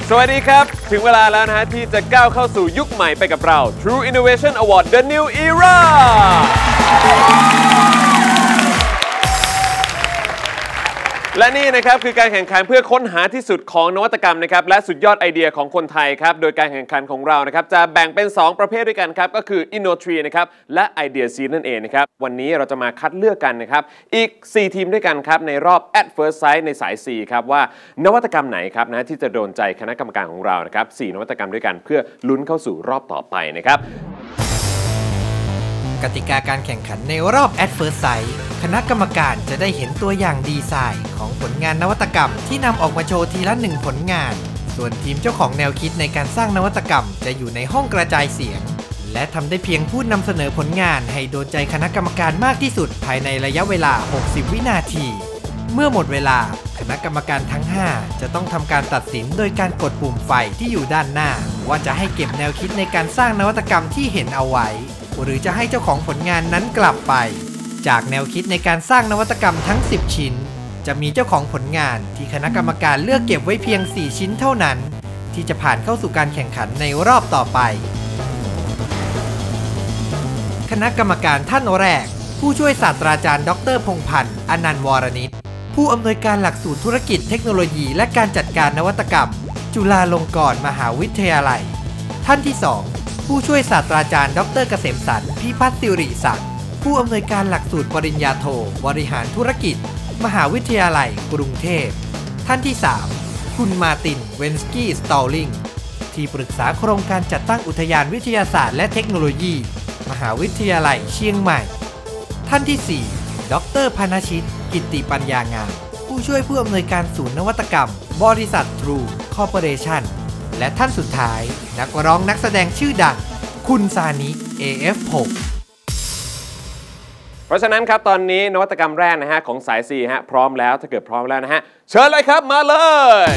สวัสดีครับถึงเวลาแล้วนะฮะที่จะก้าวเข้าสู่ยุคใหม่ไปกับเรา True Innovation Award The New Eraและนี่นะครับคือการแข่งขันเพื่อค้นหาที่สุดของนวัตกรรมนะครับและสุดยอดไอเดียของคนไทยครับโดยการแข่งขันของเรานะครับจะแบ่งเป็น2ประเภทด้วยกันครับก็คือ Inno3 นะครับและ Idea Seed นั่นเองนะครับวันนี้เราจะมาคัดเลือกกันนะครับอีก4ทีมด้วยกันครับในรอบ At First Sight ในสาย C ครับว่านวัตกรรมไหนครับนะที่จะโดนใจคณะกรรมการของเรานะครับ4นวัตกรรมด้วยกันเพื่อลุ้นเข้าสู่รอบต่อไปนะครับกติกาการแข่งขันในรอบ At First Sight คณะกรรมการจะได้เห็นตัวอย่างดีไซน์ของผลงานนวัตกรรมที่นำออกมาโชว์ทีละ1ผลงานส่วนทีมเจ้าของแนวคิดในการสร้างนวัตกรรมจะอยู่ในห้องกระจายเสียงและทำได้เพียงพูดนำเสนอผลงานให้โดนใจคณะกรรมการมากที่สุดภายในระยะเวลา60วินาทีเมื่อหมดเวลาคณะกรรมการทั้ง5จะต้องทำการตัดสินโดยการกดปุ่มไฟที่อยู่ด้านหน้าว่าจะให้เก็บแนวคิดในการสร้างนวัตกรรมที่เห็นเอาไว้หรือจะให้เจ้าของผลงานนั้นกลับไปจากแนวคิดในการสร้างนวัตกรรมทั้ง10ชิ้นจะมีเจ้าของผลงานที่คณะกรรมการเลือกเก็บไว้เพียง4ชิ้นเท่านั้นที่จะผ่านเข้าสู่การแข่งขันในรอบต่อไปคณะกรรมการท่านแรกผู้ช่วยศาสตราจารย์ดร.พงษ์พันธ์อนันต์วรนิชผู้อำนวยการหลักสูตรธุรกิจเทคโนโลยีและการจัดการนวัตกรรมจุฬาลงกรณ์มหาวิทยาลัยท่านที่2ผู้ช่วยศาสตราจารย์ดร.เกษมสรรพิพัฒน์สิริศักดิ์ผู้อำนวยการหลักสูตรปริญญาโทบริหารธุรกิจมหาวิทยาลัยกรุงเทพท่านที่3คุณมาตินเวนสกี้สตอลลิงที่ปรึกษาโครงการจัดตั้งอุทยานวิทยาศาสตร์และเทคโนโลยีมหาวิทยาลัยเชียงใหม่ท่านที่4ดร.พนชิตกิตติปัญญางามผู้ช่วยผู้อำนวยการศูนย์นวัตกรรมบริษัท True Corporation และท่านสุดท้ายนักร้องนักแสดงชื่อดังคุณซานิ AF6 เพราะฉะนั้นครับตอนนี้นวัตกรรมแรกนะฮะของสาย C ฮะพร้อมแล้วถ้าเกิดพร้อมแล้วนะฮะเชิญเลยครับมาเลย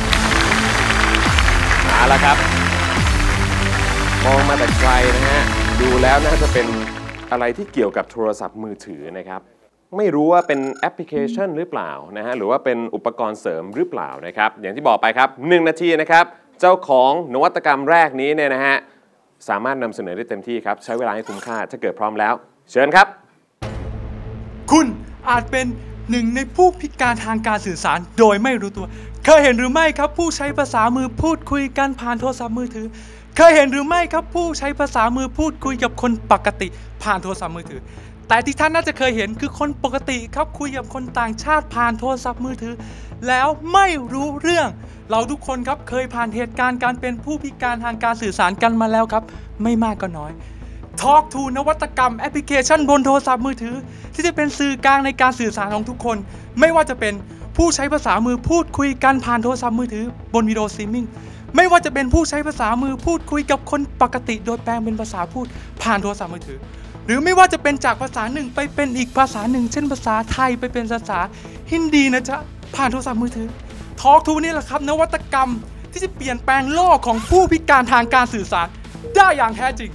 มาแล้วครับมองมาแต่ไกลนะฮะดูแล้วน่าจะเป็นอะไรที่เกี่ยวกับโทรศัพท์มือถือนะครับไม่รู้ว่าเป็นแอปพลิเคชันหรือเปล่านะฮะหรือว่าเป็นอุปกรณ์เสริมหรือเปล่านะครับอย่างที่บอกไปครับ1นาทีนะครับเจ้าของนวัตกรรมแรกนี้เนี่ยนะฮะสามารถนำเสนอได้เต็มที่ครับใช้เวลาให้คุ้มค่าถ้าเกิดพร้อมแล้วเชิญครับคุณอาจเป็นหนึ่งในผู้พิการทางการสื่อสารโดยไม่รู้ตัวเคยเห็นหรือไม่ครับผู้ใช้ภาษามือพูดคุยกันผ่านโทรศัพท์มือถือเคยเห็นหรือไม่ครับผู้ใช้ภาษามือพูดคุยกับคนปกติผ่านโทรศัพท์มือถือแต่ที่ท่านน่าจะเคยเห็นคือคนปกติครับคุยกับคนต่างชาติผ่านโทรศัพท์มือถือแล้วไม่รู้เรื่องเราทุกคนครับเคยผ่านเหตุการณ์การเป็นผู้พิการทางการสื่อสารกันมาแล้วครับไม่มากก็น้อยTalk to นวัตกรรมแอปพลิเคชันบนโทรศัพท์มือถือที่จะเป็นสื่อกลางในการสื่อสารของทุกคนไม่ว่าจะเป็นผู้ใช้ภาษามือพูดคุยกันผ่านโทรศัพท์มือถือบนวิดีโอสตรีมมิ่งไม่ว่าจะเป็นผู้ใช้ภาษามือพูดคุยกับคนปกติโดยแปลงเป็นภาษาพูดผ่านโทรศัพท์มือถือหรือไม่ว่าจะเป็นจากภาษาหนึ่งไปเป็นอีกภาษาหนึ่งเช่นภาษาไทยไปเป็นภาษาฮินดีนะจ๊ะผ่านโทรศัพท์มือถือ Talk to นี่แหละครับนวัตกรรมที่จะเปลี่ยนแปลงโลกของผู้พิการทางการสื่อสารได้อย่างแท้จริง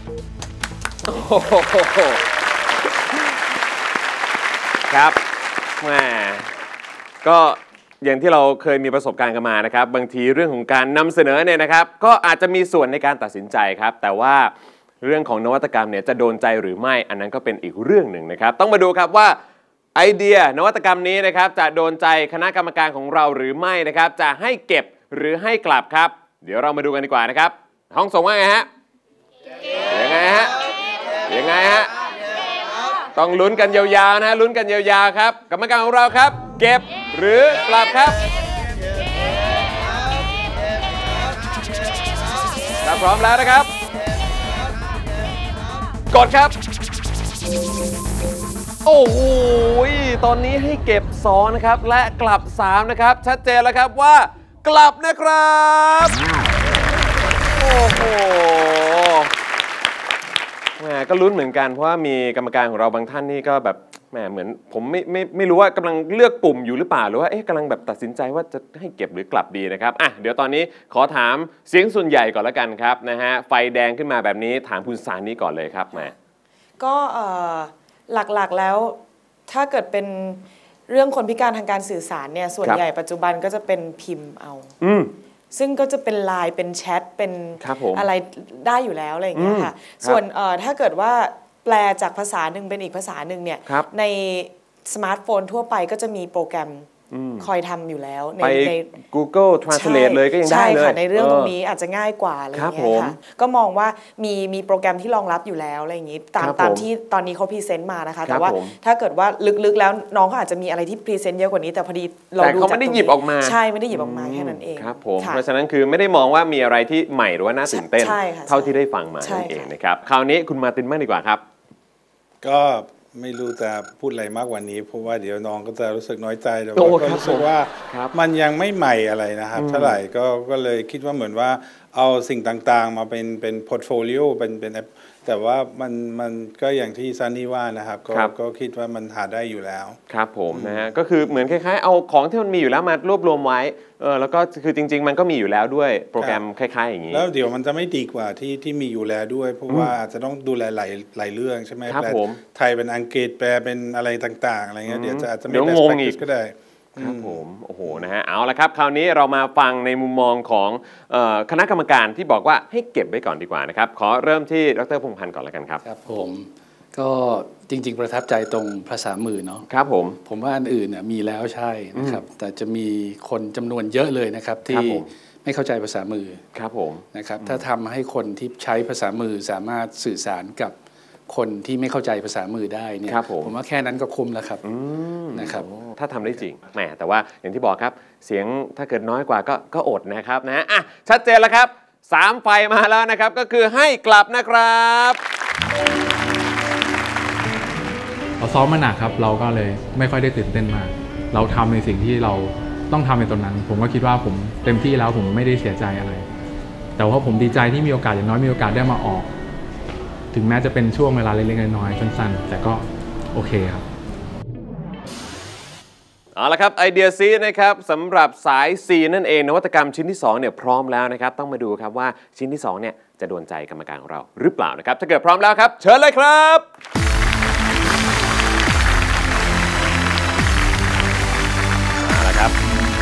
ครับแหมก็อย่างที่เราเคยมีประสบการณ์กันมานะครับบางทีเรื่องของการนำเสนอเนี่ยนะครับก็อาจจะมีส่วนในการตัดสินใจครับแต่ว่าเรื่องของนวัตกรรมเนี่ยจะโดนใจหรือไม่อันนั้นก็เป็นอีกเรื่องหนึ่งนะครับต้องมาดูครับว่าไอเดียนวัตกรรมนี้นะครับจะโดนใจคณะกรรมการของเราหรือไม่นะครับจะให้เก็บหรือให้กลับครับเดี๋ยวเรามาดูกันดีกว่านะครับห้องส่งว่าไงฮะยังไงฮะยังไงฮะต้องลุ้นกันยาวๆนะลุ้นกันยาวๆครับกรรมการของเราครับเก็บหรือกลับครับถ้าพร้อมแล้วนะครับกดครับโอ้โหตอนนี้ให้เก็บ2นะครับและกลับ3นะครับชัดเจนแล้วครับว่ากลับนะครับโอ้โหแหมก็ลุ้นเหมือนกันเพราะว่ามีกรรมการของเราบางท่านนี่ก็แบบแหมเหมือนผมไม่รู้ว่ากำลังเลือกปุ่มอยู่หรือเปล่าหรือว่าเอ๊ะกำลังแบบตัดสินใจว่าจะให้เก็บหรือกลับดีนะครับอ่ะเดี๋ยวตอนนี้ขอถามเสียงส่วนใหญ่ก่อนละกันครับนะฮะไฟแดงขึ้นมาแบบนี้ถามคุณสานีก่อนเลยครับแหมก็หลักๆแล้วถ้าเกิดเป็นเรื่องคนพิการทางการสื่อสารเนี่ยส่วนใหญ่ปัจจุบันก็จะเป็นพิมพ์เอาซึ่งก็จะเป็นไลน์เป็นแชทเป็นอะไรได้อยู่แล้วอะไรอย่างเงี้ยค่ะส่วนถ้าเกิดว่าแปลจากภาษาหนึ่งเป็นอีกภาษาหนึ่งเนี่ยในสมาร์ทโฟนทั่วไปก็จะมีโปรแกรมคอยทำอยู่แล้วไป Google Translate เลยก็ยังได้เลยใช่ค่ะในเรื่องตรงนี้อาจจะง่ายกว่าอะไรอย่างเงี้ยค่ะก็มองว่ามีโปรแกรมที่รองรับอยู่แล้วอะไรอย่างงี้ตามที่ตอนนี้เขาพรีเซนต์มานะคะแต่ว่าถ้าเกิดว่าลึกๆแล้วน้องเขาอาจจะมีอะไรที่พรีเซนต์เยอะกว่านี้แต่พอดีเราดูจากแต่เขาไม่ได้หยิบออกมาใช่ไม่ได้หยิบออกมาแค่นั้นเองครับผมเพราะฉะนั้นคือไม่ได้มองว่ามีอะไรที่ใหม่หรือว่าน่าตื่นเต้นเท่าที่ได้ฟังมานั่นเองนะครับคราวนี้คุณมาตินบ้างดีกว่าครับก็ไม่รู้จะพูดอะไรมากกว่านี้เพราะว่าเดี๋ยวน้องก็จะรู้สึกน้อยใจแต่ว่าก็รู้สึกว่ามันยังไม่ใหม่อะไรนะครับเท่าไหร่ก็เลยคิดว่าเหมือนว่าเอาสิ่งต่างๆมาเป็นพอร์ตโฟลิโอเป็นแต่ว่ามันก็อย่างที่ซันนี่ว่านะครับก็คิดว่ามันหาได้อยู่แล้วครับผมนะฮะก็คือเหมือนคล้ายๆเอาของที่มันมีอยู่แล้วมารวบรวมไว้แล้วก็คือจริงๆมันก็มีอยู่แล้วด้วยโปรแกรมคล้ายๆอย่างนี้แล้วเดี๋ยวมันจะไม่ดีกว่าที่มีอยู่แล้วด้วยเพราะว่าอาจจะต้องดูแลหลายเรื่องใช่ไหมแปลไทยเป็นอังกฤษแปลเป็นอะไรต่างๆอะไรเงี้ยเดี๋ยวอาจจะไม่งงอีกก็ได้ครับผมโอ้โหนะฮะเอาละครับคราวนี้เรามาฟังในมุมมองของคณะกรรมการที่บอกว่าให้เก็บไว้ก่อนดีกว่านะครับขอเริ่มที่ดร.พงษ์พันธ์ก่อนแล้วกันครับครับผมก็จริงๆประทับใจตรงภาษามือเนาะครับผมว่าอันอื่นมีแล้วใช่นะครับแต่จะมีคนจำนวนเยอะเลยนะครับที่ไม่เข้าใจภาษามือครับผมนะครับถ้าทำให้คนที่ใช้ภาษามือสามารถสื่อสารกับคนที่ไม่เข้าใจภาษามือได้เนี่ยผมว่าแค่นั้นก็คุ้มแล้วครับนะครับถ้าทำได้จริงแหมแต่ว่าอย่างที่บอกครับเสียงถ้าเกิดน้อยกว่าก็อดนะครับนะอ่ะชัดเจนแล้วครับ3ไฟมาแล้วนะครับก็คือให้กลับนะครับเราซ้อมมาหนักครับเราก็เลยไม่ค่อยได้ตื่นเต้นมากเราทำในสิ่งที่เราต้องทำในตรงนั้นผมก็คิดว่าผมเต็มที่แล้วผมไม่ได้เสียใจอะไรแต่ว่าผมดีใจที่มีโอกาสอย่างน้อยมีโอกาสได้มาออกถึงแม้จะเป็นช่วงเวลาเล็กๆน้อยๆสั้นๆแต่ก็โอเคครับเอาละครับไอเดียซีนะครับสำหรับสาย C นั่นเองนวัตกรรมชิ้นที่2เนี่ยพร้อมแล้วนะครับต้องมาดูครับว่าชิ้นที่2เนี่ยจะโดนใจกรรมการของเราหรือเปล่านะครับถ้าเกิดพร้อมแล้วครับเชิญเลยครับเอาละครับ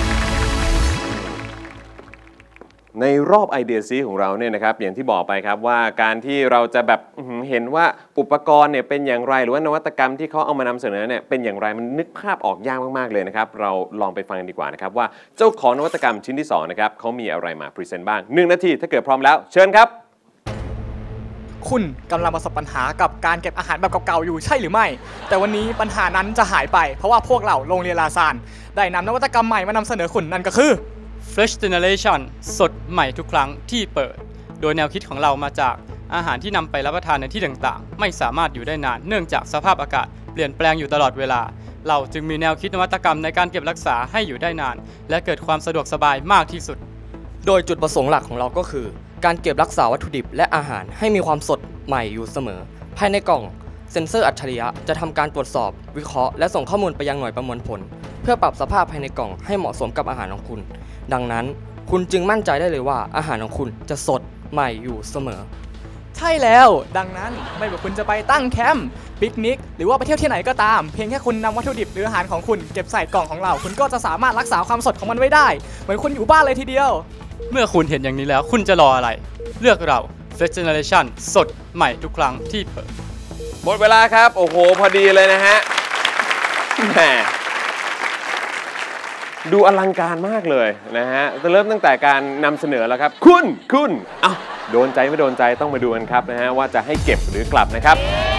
ในรอบไอเดียซีของเราเนี่ยนะครับอย่างที่บอกไปครับว่าการที่เราจะแบบเห็นว่าอุปกรณ์เนี่ยเป็นอย่างไรหรือว่านวัตกรรมที่เขาเอามานำเสนอเนี่ยเป็นอย่างไรมันนึกภาพออกยากมากๆเลยนะครับเราลองไปฟังกันดีกว่านะครับว่าเจ้าของนวัตกรรมชิ้นที่2นะครับเขามีอะไรมาพรีเซนต์บ้าง1 นาทีถ้าเกิดพร้อมแล้วเชิญครับคุณกำลังประสบปัญหากับการเก็บอาหารแบบเก่าๆอยู่ใช่หรือไม่แต่วันนี้ปัญหานั้นจะหายไปเพราะว่าพวกเราโรงเรียนลาซานได้นำนวัตกรรมใหม่มานำเสนอคุณนั่นก็คือ Fresh Generation สดใหม่ทุกครั้งที่เปิดโดยแนวคิดของเรามาจากอาหารที่นำไปรับประทานในที่ต่างๆไม่สามารถอยู่ได้นานเนื่องจากสภาพอากาศเปลี่ยนแปลงอยู่ตลอดเวลาเราจึงมีแนวคิดนวัตกรรมในการเก็บรักษาให้อยู่ได้นานและเกิดความสะดวกสบายมากที่สุดโดยจุดประสงค์หลักของเราก็คือการเก็บรักษาวัตถุดิบและอาหารให้มีความสดใหม่อยู่เสมอภายในกล่องเซ็นเซอร์อัจฉริยะจะทำการตรวจสอบวิเคราะห์และส่งข้อมูลไปยังหน่วยประมวลผลเพื่อปรับสภาพภายในกล่องให้เหมาะสมกับอาหารของคุณดังนั้นคุณจึงมั่นใจได้เลยว่าอาหารของคุณจะสดใหม่อยู่เสมอใช่แล้วดังนั้นไม่ว่าคุณจะไปตั้งแคมป์ปิกนิกหรือว่าไปเที่ยวที่ไหนก็ตามเพียงแค่คุณนำวัตถุดิบหรืออาหารของคุณเก็บใส่กล่องของเราคุณก็จะสามารถรักษาความสดของมันไว้ได้เหมือนคุณอยู่บ้านเลยทีเดียวเมื่อคุณเห็นอย่างนี้แล้วคุณจะรออะไรเลือกเรา Fresh Generation สดใหม่ทุกครั้งที่เปิดหมดเวลาครับโอ้โหพอดีเลยนะฮะแหมดูอลังการมากเลยนะฮะจะเริ่มตั้งแต่การนำเสนอแล้วครับคุณอ้าวโดนใจไม่โดนใจต้องมาดูกันครับนะฮะว่าจะให้เก็บหรือกลับนะครับ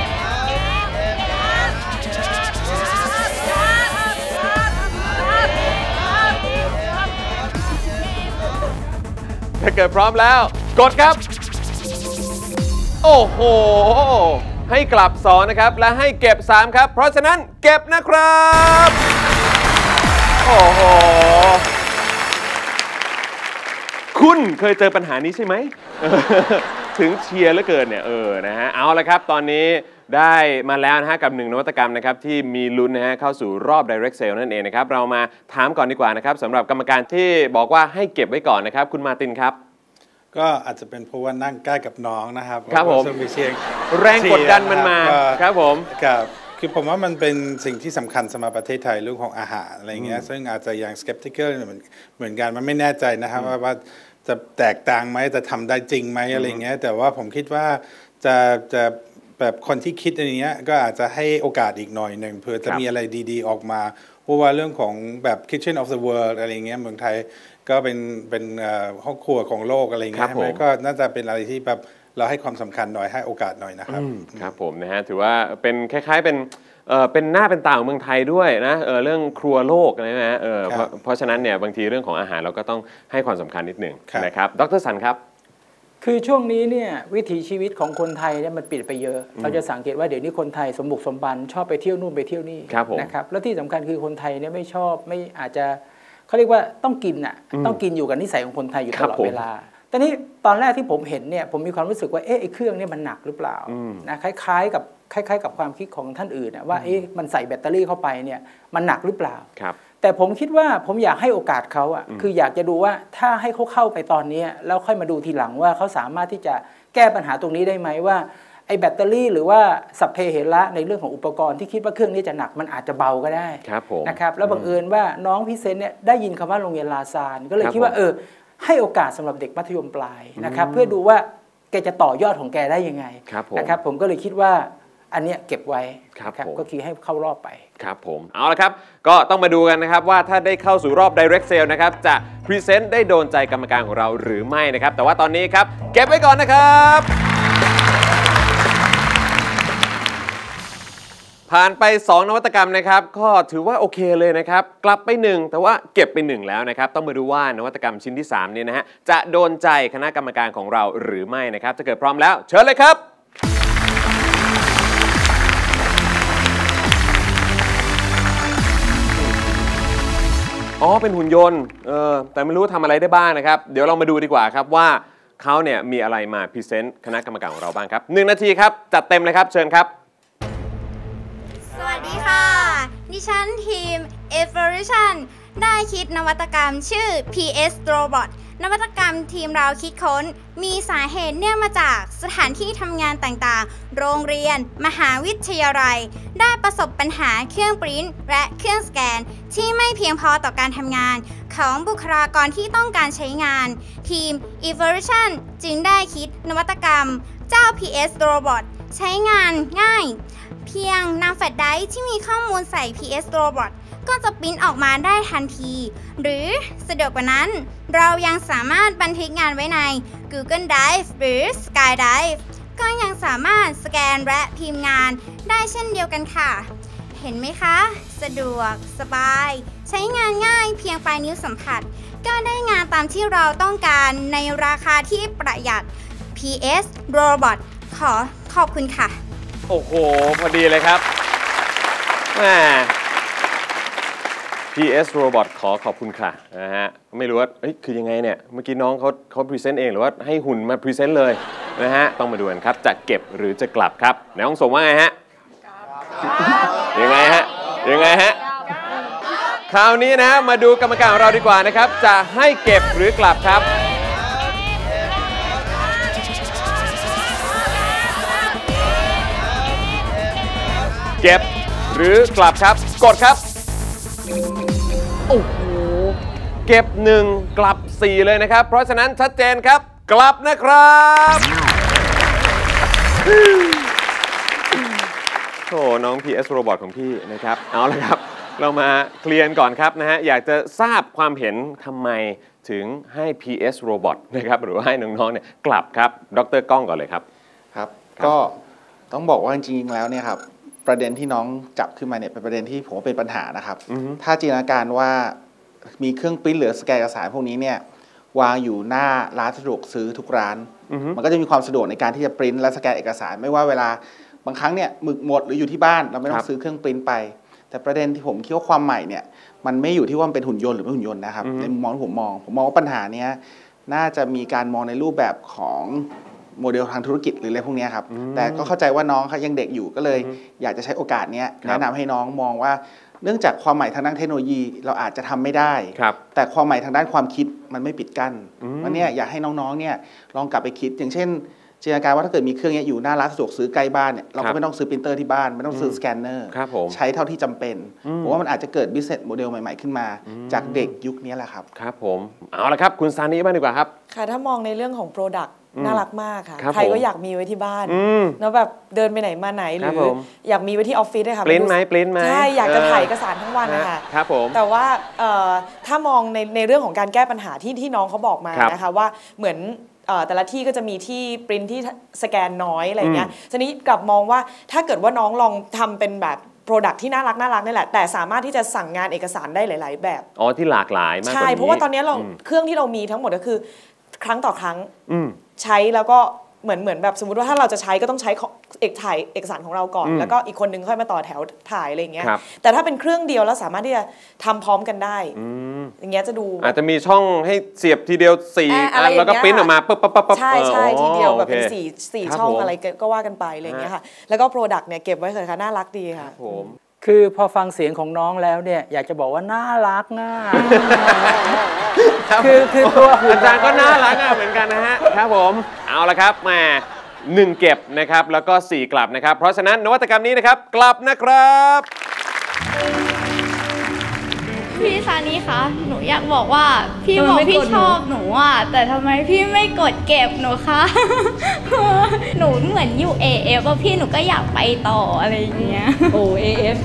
ถ้าเกิดพร้อมแล้วกดครับโอ้โหให้กลับ2นะครับและให้เก็บ3ครับเพราะฉะนั้นเก็บนะครับโอ้โหคุณเคยเจอปัญหานี้ใช่ไหม ถึงเชียร์เหลือเกินเนี่ยนะฮะเอาละครับตอนนี้ได้มาแล้วนะฮะกับ1นวัตกรรมนะครับที่มีลุ้นนะฮะเข้าสู่รอบ Direct Sale นั่นเองนะครับเรามาถามก่อนดีกว่านะครับสำหรับกรรมการที่บอกว่าให้เก็บไว้ก่อนนะครับคุณมาตินครับก็อาจจะเป็นเพราะว่านั่งใกล้กับน้องนะครับครับผมแรงกดดันมันมาครับผมครับคือผมว่ามันเป็นสิ่งที่สำคัญสำหรับประเทศไทยเรื่องของอาหารอะไรเงี้ยซึ่งอาจจะยัง skeptical เหมือนกันมันไม่แน่ใจนะครับว่าจะแตกต่างไหมจะทำได้จริงไหมอะไรเงี้ยแต่ว่าผมคิดว่าจะแบบคนที่คิดอย่างเงี้ยก็อาจจะให้โอกาสอีกหน่อยหนึ่งเพื่อจะมีอะไรดีๆออกมาเพราะว่าเรื่องของแบบ Kitchen of the World อะไรเงี้ยเมืองไทยก็เป็นครอบครัวของโลกอะไรเงี้ยก็น่าจะเป็นอะไรที่แบบเราให้ความสำคัญหน่อยให้โอกาสหน่อยนะครับครับผมนะฮะถือว่าเป็นคล้ายๆเป็นหน้าเป็นตาของเมืองไทยด้วยนะเรื่องครัวโลกนะฮะเพราะฉะนั้นเนี่ยบางทีเรื่องของอาหารเราก็ต้องให้ความสำคัญนิดหนึ่งนะครับดร.สันครับคือช่วงนี้เนี่ยวิถีชีวิตของคนไทยเนี่ยมันเปลี่ยนไปเยอะเราจะสังเกตว่าเดี๋ยวนี้คนไทยสมบุกสมบันชอบไปเที่ยวนู่นไปเที่ยวนี่นะครับแล้วที่สำคัญคือคนไทยเนี่ยไม่ชอบไม่อาจจะเขาเรียกว่าต้องกินต้องกินอยู่กับนิสัยของคนไทยอยู่ตลอดเวลาแต่นี่ตอนแรกที่ผมเห็นเนี่ยผมมีความรู้สึกว่าไอ้เครื่องเนี่ยมันหนักหรือเปล่านะคล้ายๆกับความคิดของท่านอื่นนะว่ามันใส่แบตเตอรี่เข้าไปเนี่ยมันหนักหรือเปล่าแต่ผมคิดว่าผมอยากให้โอกาสเขาคืออยากจะดูว่าถ้าให้เขาเข้าไปตอนนี้แล้วค่อยมาดูทีหลังว่าเขาสามารถที่จะแก้ปัญหาตรงนี้ได้ไหมว่าไอ้แบตเตอรี่หรือว่าสัพเพเหระในเรื่องของอุปกรณ์ที่คิดว่าเครื่องนี้จะหนักมันอาจจะเบาก็ได้นะครับแล้วบังเอิญว่าน้องพิเศษเนี่ยได้ยินคำว่าโรงเรียนลาซานก็เลยคิดว่าให้โอกาสสำหรับเด็กมัธยมปลายนะครับเพื่อดูว่าแกจะต่อยอดของแกได้ยังไงนะครับผมก็เลยคิดว่าอันเนี้ยเก็บไว้ครับก็คือให้เข้ารอบไปครับผมเอาละครับก็ต้องมาดูกันนะครับว่าถ้าได้เข้าสู่รอบ Direct Sale นะครับจะพรีเซนต์ได้โดนใจกรรมการของเราหรือไม่นะครับแต่ว่าตอนนี้ครับเก็บไว้ก่อนนะครับผ่านไป2นวัตกรรมนะครับก็ถือว่าโอเคเลยนะครับกลับไป1แต่ว่าเก็บไป1แล้วนะครับต้องมาดูว่านวัตกรรมชิ้นที่3เนี่ยนะฮะจะโดนใจคณะกรรมการของเราหรือไม่นะครับถ้าเกิดพร้อมแล้วเชิญเลยครับเป็นหุ่นยนต์แต่ไม่รู้ทำอะไรได้บ้างนะครับเดี๋ยวเรามาดูดีกว่าครับว่าเขาเนี่ยมีอะไรมาพรีเซนต์คณะกรรมการของเราบ้างครับ1 นาทีครับจัดเต็มเลยครับเชิญครับสวัสดีค่ะดิฉันทีม Evolution ได้คิดนวัตกรรมชื่อ PS Robot นวัตกรรมทีมเราคิดค้นมีสาเหตุเนื่องมาจากสถานที่ทำงานต่างๆโรงเรียนมหาวิทยาลัยได้ประสบปัญหาเครื่องปริ้นท์และเครื่องสแกนที่ไม่เพียงพอต่อการทำงานของบุคลากรที่ต้องการใช้งานทีม Evolution จึงได้คิดนวัตกรรมเจ้า PS Robot ใช้งานง่ายเพียงนำแฟลชไดรฟ์ที่มีข้อมูลใส่ PS Robot ก็จะปริ้นออกมาได้ทันทีหรือสะดวกกว่านั้นเรายังสามารถบันทึกงานไว้ใน Google Drive หรือ Sky Drive ก็ยังสามารถสแกนและพิมพ์งานได้เช่นเดียวกันค่ะเห็นไหมคะสะดวกสบายใช้งานง่ายเพียงปลายนิ้วสัมผัสก็ได้งานตามที่เราต้องการในราคาที่ประหยัด PS Robot ขอบคุณค่ะโอ้โหพอดีเลยครับแหม PS Robot ขอบคุณค่ะนะฮะไม่รู้ว่าคือยังไงเนี่ยเมื่อกี้น้องเขาพรีเซนต์เองหรือว่าให้หุ่นมาพรีเซนต์เลยนะฮะต้องมาดูกันครับจะเก็บหรือจะกลับครับในห้องส่งว่าไงฮะยังไงฮะคราวนี้นะมาดูกรรมการของเราดีกว่านะครับจะให้เก็บหรือกลับครับเก็บหรือกลับครับกดครับโอ้โหเก็บ1กลับ4เลยนะครับเพราะฉะนั้นชัดเจนครับกลับนะครับโอ้น้อง PS Robot ของพี่นะครับเอาละครับเรามาเคลียร์ก่อนครับนะฮะอยากจะทราบความเห็นทำไมถึงให้ PS Robot นะครับหรือว่าให้น้องๆเนี่ยกลับครับดร.ก้องก่อนเลยครับครับก็ต้องบอกว่าจริงๆแล้วเนี่ยครับประเด็นที่น้องจับขึ้นมาเนี่ยเป็นประเด็นที่ผมว่าเป็นปัญหานะครับถ้าจินตนาการว่ามีเครื่องปริ้นหรือสแกนเอกสารพวกนี้เนี่ยวางอยู่หน้าร้านสะดวกซื้อทุกร้านมันก็จะมีความสะดวกในการที่จะปริ้นและสแกนเอกสารไม่ว่าเวลาบางครั้งเนี่ยหมึกหมดหรืออยู่ที่บ้านเราไม่ต้องซื้อเครื่องปริ้นไปแต่ประเด็นที่ผมคิดว่าความใหม่เนี่ยมันไม่อยู่ที่ว่ามันเป็นหุ่นยนต์หรือไม่หุ่นยนต์นะครับในมุมมองที่ผมมองว่าปัญหาเนี้ยน่าจะมีการมองในรูปแบบของโมเดลทางธุรกิจหรืออะไรพวกนี้ครับแต่ก็เข้าใจว่าน้องเขายังเด็กอยู่ก็เลยอยากจะใช้โอกาสนี้แนะนำให้น้องมองว่าเนื่องจากความใหม่ทางด้านเทคโนโลยีเราอาจจะทำไม่ได้แต่ความใหม่ทางด้านความคิดมันไม่ปิดกั้นวันนี้อยากให้น้องๆเนี่ยลองกลับไปคิดอย่างเช่นจินตนาการว่าถ้าเกิดมีเครื่องนี้อยู่หน้าร้านสะดวกซื้อใกล้บ้านเนี่ยเราก็ไม่ต้องซื้อปรินเตอร์ที่บ้านไม่ต้องซื้อสแกนเนอร์ใช้เท่าที่จำเป็นผมว่ามันอาจจะเกิด business model ใหม่ๆขึ้นมาจากเด็กยุคนี้แหละครับครับผมเอาละครับคุณซานีบ้างดีกว่าครับค่ะถ้ามองในเรื่องของ Product น่ารักมากค่ะใครก็อยากมีไว้ที่บ้านแล้วแบบเดินไปไหนมาไหนหรืออยากมีไว้ที่ออฟฟิศเลยค่ะปริ้นไหมใช่อยากจะถ่ายเอกสารทั้งวันนะคะครับผมแต่ว่าถ้ามองในเรื่องของการแก้ปัญหาที่น้องเขาบอกมานะคะว่าเหมือนแต่ละที่ก็จะมีที่ปริ้นที่สแกนน้อยอะไรเงี้ยทีนี้กลับมองว่าถ้าเกิดว่าน้องลองทำเป็นแบบProduct ที่น่ารักนี่แหละแต่สามารถที่จะสั่งงานเอกสารได้หลายๆแบบที่หลากหลายมากใช่เพราะว่าตอนนี้เราเครื่องที่เรามีทั้งหมดก็คือครั้งต่อครั้งใช้แล้วก็เหมือนแบบสมมติว่าถ้าเราจะใช้ก็ต้องใช้ถ่ายเอกสารของเราก่อนแล้วก็อีกคนนึงค่อยมาต่อแถวถ่ายอะไรอย่างเงี้ยแต่ถ้าเป็นเครื่องเดียวแล้วสามารถที่จะทำพร้อมกันได้อย่างเงี้ยจะดูอาจจะมีช่องให้เสียบทีเดียว4อันแล้วก็ปริ้นออกมาปั๊บใช่ทีเดียวแบบเป็น4ช่องอะไรก็ว่ากันไปอะไรอย่างเงี้ยค่ะแล้วก็ Product เนี่ยเก็บไว้เถอะค่ะน่ารักดีค่ะคือพอฟังเสียงของน้องแล้วเนี่ยอยากจะบอกว่าน่ารักง่ายคือตัวอาจารย์ก็น่ารักเหมือนกันนะฮะครับผมเอาละครับแหม1เก็บนะครับแล้วก็4กลับนะครับเพราะฉะนั้นนวัตกรรมนี้นะครับกลับนะครับพี่ซานี่คะหนูอยากบอกว่าพี่บอกพี่ชอบหนูอ่ะแต่ทำไมพี่ไม่กดเก็บหนูคะหนูเหมือนอยู่ AF ว่าพี่หนูก็อยากไปต่ออะไรอย่างเงี้ยโอ้ AF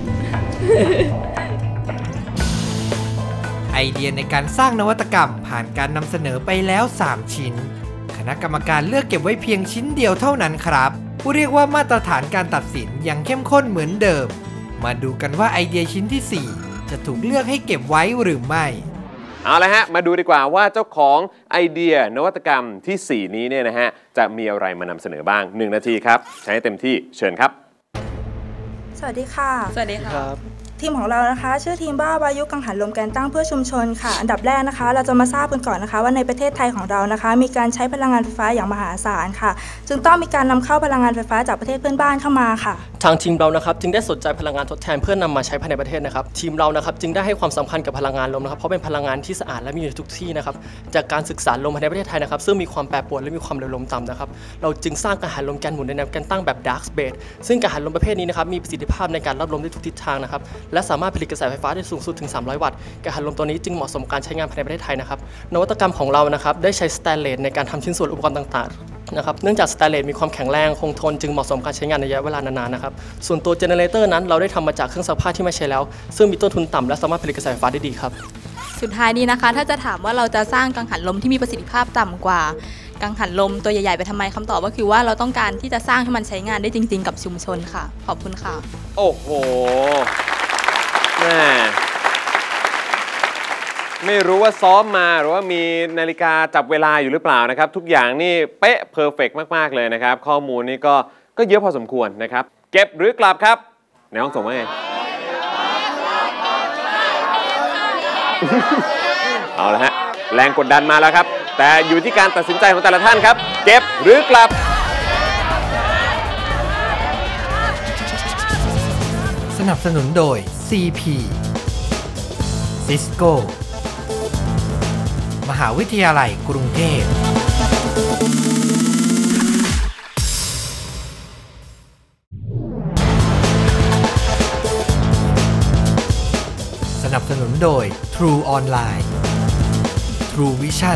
ไอเดียในการสร้างนวัตกรรมผ่านการนำเสนอไปแล้ว3ชิ้นคณะกรรมการเลือกเก็บไว้เพียงชิ้นเดียวเท่านั้นครับผู้เรียกว่ามาตรฐานการตัดสินยังเข้มข้นเหมือนเดิมมาดูกันว่าไอเดียชิ้นที่4จะถูกเลือกให้เก็บไว้หรือไม่เอาละฮะมาดูดีกว่าว่าเจ้าของไอเดียนวัตกรรมที่4นี้เนี่ยนะฮะจะมีอะไรมานำเสนอบ้าง1นาทีครับใช้ให้เต็มที่เชิญครับสวัสดีค่ะสวัสดีครับทีมของเรานะคะชื่อทีมบ้าวายุกังหันลมแกนตั้งเพื่อชุมชนค่ะอันดับแรกนะคะเราจะมาทราบกันก่อนนะคะว่าในประเทศไทยของเรานะคะมีการใช้พลังงานไฟฟ้าอย่างมหาศาลค่ะจึงต้องมีการนำเข้าพลังงานไฟฟ้าจากประเทศเพื่อนบ้านเข้ามาค่ะทางทีมเรานะครับจึงได้สนใจพลังงานทดแทนเพื่อนำมาใช้ภายในประเทศนะครับทีมเรานะครับจึงได้ให้ความสำคัญกับพลังงานลมนะครับเพราะเป็นพลังงานที่สะอาดและมีอยู่ทุกที่นะครับจากการศึกษาลมภายในประเทศไทยนะครับซึ่งมีความแปรปรวนและมีความเร็วลมต่ำนะครับเราจึงสร้างกังหันลมแกนหมุนในแนวแกนตั้งแบบ Dark Space ซึ่งกังหันลมประเภทนี้นะครับมีประสิทธิภาพในการรับลมได้ทุกทิศทางนะครับและสามารถผลิตกระแสไฟฟ้าได้สูงสุดถึง300 วัตต์กังหันลมตัวนี้จึงเหมาะสมการใช้งานภายในประเทศไทยนะครับนวัตกรรมของเรานะครับได้ใช้สแตนเลสในการทำชิ้นส่วนอุปกรณ์ต่างๆนะครับเนื่องจากสแตนเลสมีความแข็งแรงคงทนจึงเหมาะสมการใช้งานในระยะเวลานานๆนะครับส่วนตัวเจเนเรเตอร์นั้นเราได้ทำมาจากเครื่องซักผ้าที่ไม่ใช้แล้วซึ่งมีต้นทุนต่ำและสามารถผลิตกระแสไฟฟ้าได้ดีครับสุดท้ายนี้นะคะถ้าจะถามว่าเราจะสร้างกังหันลมที่มีประสิทธิภาพต่ำกว่ากังหันลมตัวใหญ่ๆไปทำไมคำตอบก็คือว่าเราต้องการที่จะสร้างให้มันใช้งานได้จริงๆกับชุมชนค่ะขอบคุณค่ะโอ้โหแม่ไม่รู้ว่าซ้อมมาหรือว่ามีนาฬิกาจับเวลาอยู่หรือเปล่านะครับทุกอย่างนี่เป๊ะเพอร์เฟกต์มากๆเลยนะครับข้อมูลนี่ก็เยอะพอสมควรนะครับเก็บหรือกลับครับในห้องส่งว่าไง เอาละฮะแรงกดดันมาแล้วครับแต่อยู่ที่การตัดสินใจของแต่ละท่านครับเก็บหรือกลับสนับสนุนโดย CP Cisco มหาวิทยาลัยกรุงเทพสนับสนุนโดย True Online True Vision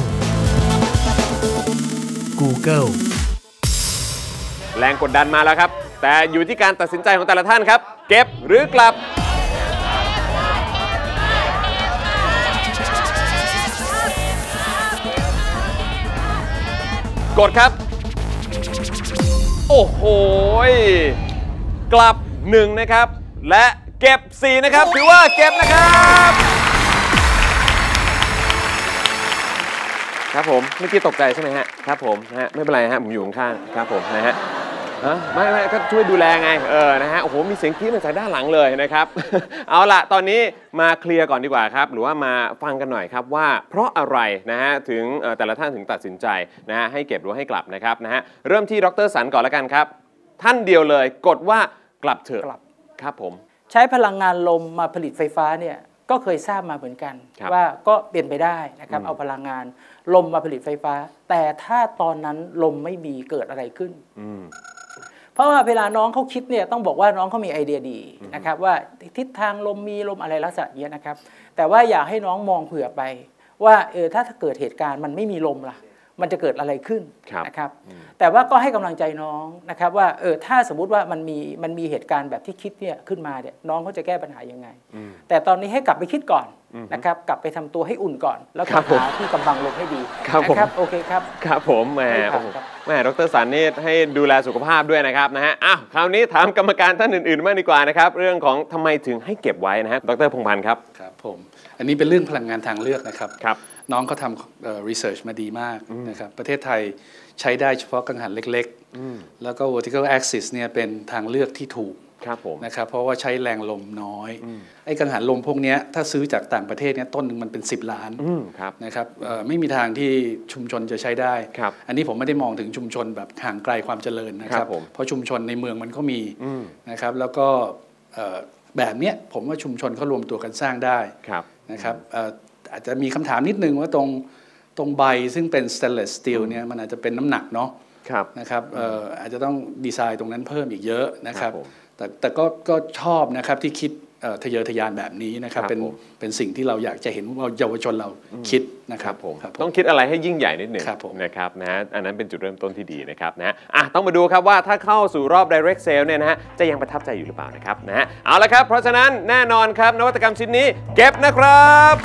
Google แรงกดดันมาแล้วครับแต่อยู่ที่การตัดสินใจของแต่ละท่านครับเก็บหรือกลับกดครับโอ้โหกลับ1นะครับและเก็บ4นะครับถือว่าเก็บนะครับครับผมเมื่อกี้ตกใจใช่ไหมฮะครับผมนะฮะไม่เป็นไรฮะผมอยู่ข้างๆครับผมนะฮะไม่ก็ช่วยดูแลไงนะฮะโอ้โหมีเสียงกรี๊ดมาจากด้านหลังเลยนะครับเอาล่ะตอนนี้มาเคลียร์ก่อนดีกว่าครับหรือว่ามาฟังกันหน่อยครับว่าเพราะอะไรนะฮะถึงแต่ละท่านถึงตัดสินใจนะฮะให้เก็บหรือให้กลับนะครับนะฮะเริ่มที่ดร.สันก่อนละกันครับท่านเดียวเลยกดว่ากลับเถอะครับผมใช้พลังงานลมมาผลิตไฟฟ้าเนี่ยก็เคยทราบมาเหมือนกันว่าก็เปลี่ยนไปได้นะครับเอาพลังงานลมมาผลิตไฟฟ้าแต่ถ้าตอนนั้นลมไม่มีเกิดอะไรขึ้นเพราะว่าเวลาน้องเขาคิดเนี่ยต้องบอกว่าน้องเขามีไอเดียดีนะครับว่าทิศทางลมมีลมอะไรลักษณะนี้นะครับแต่ว่าอยากให้น้องมองเผื่อไปว่าถ้าเกิดเหตุการณ์มันไม่มีลมล่ะมันจะเกิดอะไรขึ้นนะครับแต่ว่าก็ให้กำลังใจน้องนะครับว่าถ้าสมมุติว่ามันมีเหตุการณ์แบบที่คิดเนี่ยขึ้นมาเนี่ยน้องเขาจะแก้ปัญหายังไงแต่ตอนนี้ให้กลับไปคิดก่อนนะครับกลับไปทำตัวให้อุ่นก่อนแล้วก็หาที่กำบังลมให้ดีนะครับโอเคครับครับผมแม่ดร.สันนี่ให้ดูแลสุขภาพด้วยนะครับนะฮะคราวนี้ถามกรรมการท่านอื่นๆมากดีกว่านะครับเรื่องของทำไมถึงให้เก็บไว้นะฮะดร.พงษ์พันธ์ครับครับผมอันนี้เป็นเรื่องพลังงานทางเลือกนะครับน้องเขาทำresearch มาดีมากนะครับประเทศไทยใช้ได้เฉพาะกังหันเล็กๆแล้วก็ vertical axis เนี่ยเป็นทางเลือกที่ถูกนะครับเพราะว่าใช้แรงลมน้อยไอ้กังหันลมพวกนี้ถ้าซื้อจากต่างประเทศเนี่ยต้นหนึ่งมันเป็น10 ล้านนะครับไม่มีทางที่ชุมชนจะใช้ได้อันนี้ผมไม่ได้มองถึงชุมชนแบบห่างไกลความเจริญนะครับเพราะชุมชนในเมืองมันก็มีนะครับแล้วก็แบบเนี้ยผมว่าชุมชนเขารวมตัวกันสร้างได้นะครับอาจจะมีคำถามนิดนึงว่าตรงใบซึ่งเป็น stainless steel เนี่ยมันอาจจะเป็นน้ำหนักเนาะนะครับอาจจะต้องดีไซน์ตรงนั้นเพิ่มอีกเยอะนะครับแต่ก็ชอบนะครับที่คิดทะเยอทะยานแบบนี้นะครับเป็นสิ่งที่เราอยากจะเห็นว่าเยาวชนเราคิดนะครับผมต้องคิดอะไรให้ยิ่งใหญ่นิดหนึ่งนะครับนะอันนั้นเป็นจุดเริ่มต้นที่ดีนะครับนะต้องมาดูครับว่าถ้าเข้าสู่รอบ direct sale เนี่ยนะฮะจะยังประทับใจอยู่หรือเปล่านะครับนะเอาละครับเพราะฉะนั้นแน่นอนครับนวัตกรรมชิ้นนี้เก็บนะครับ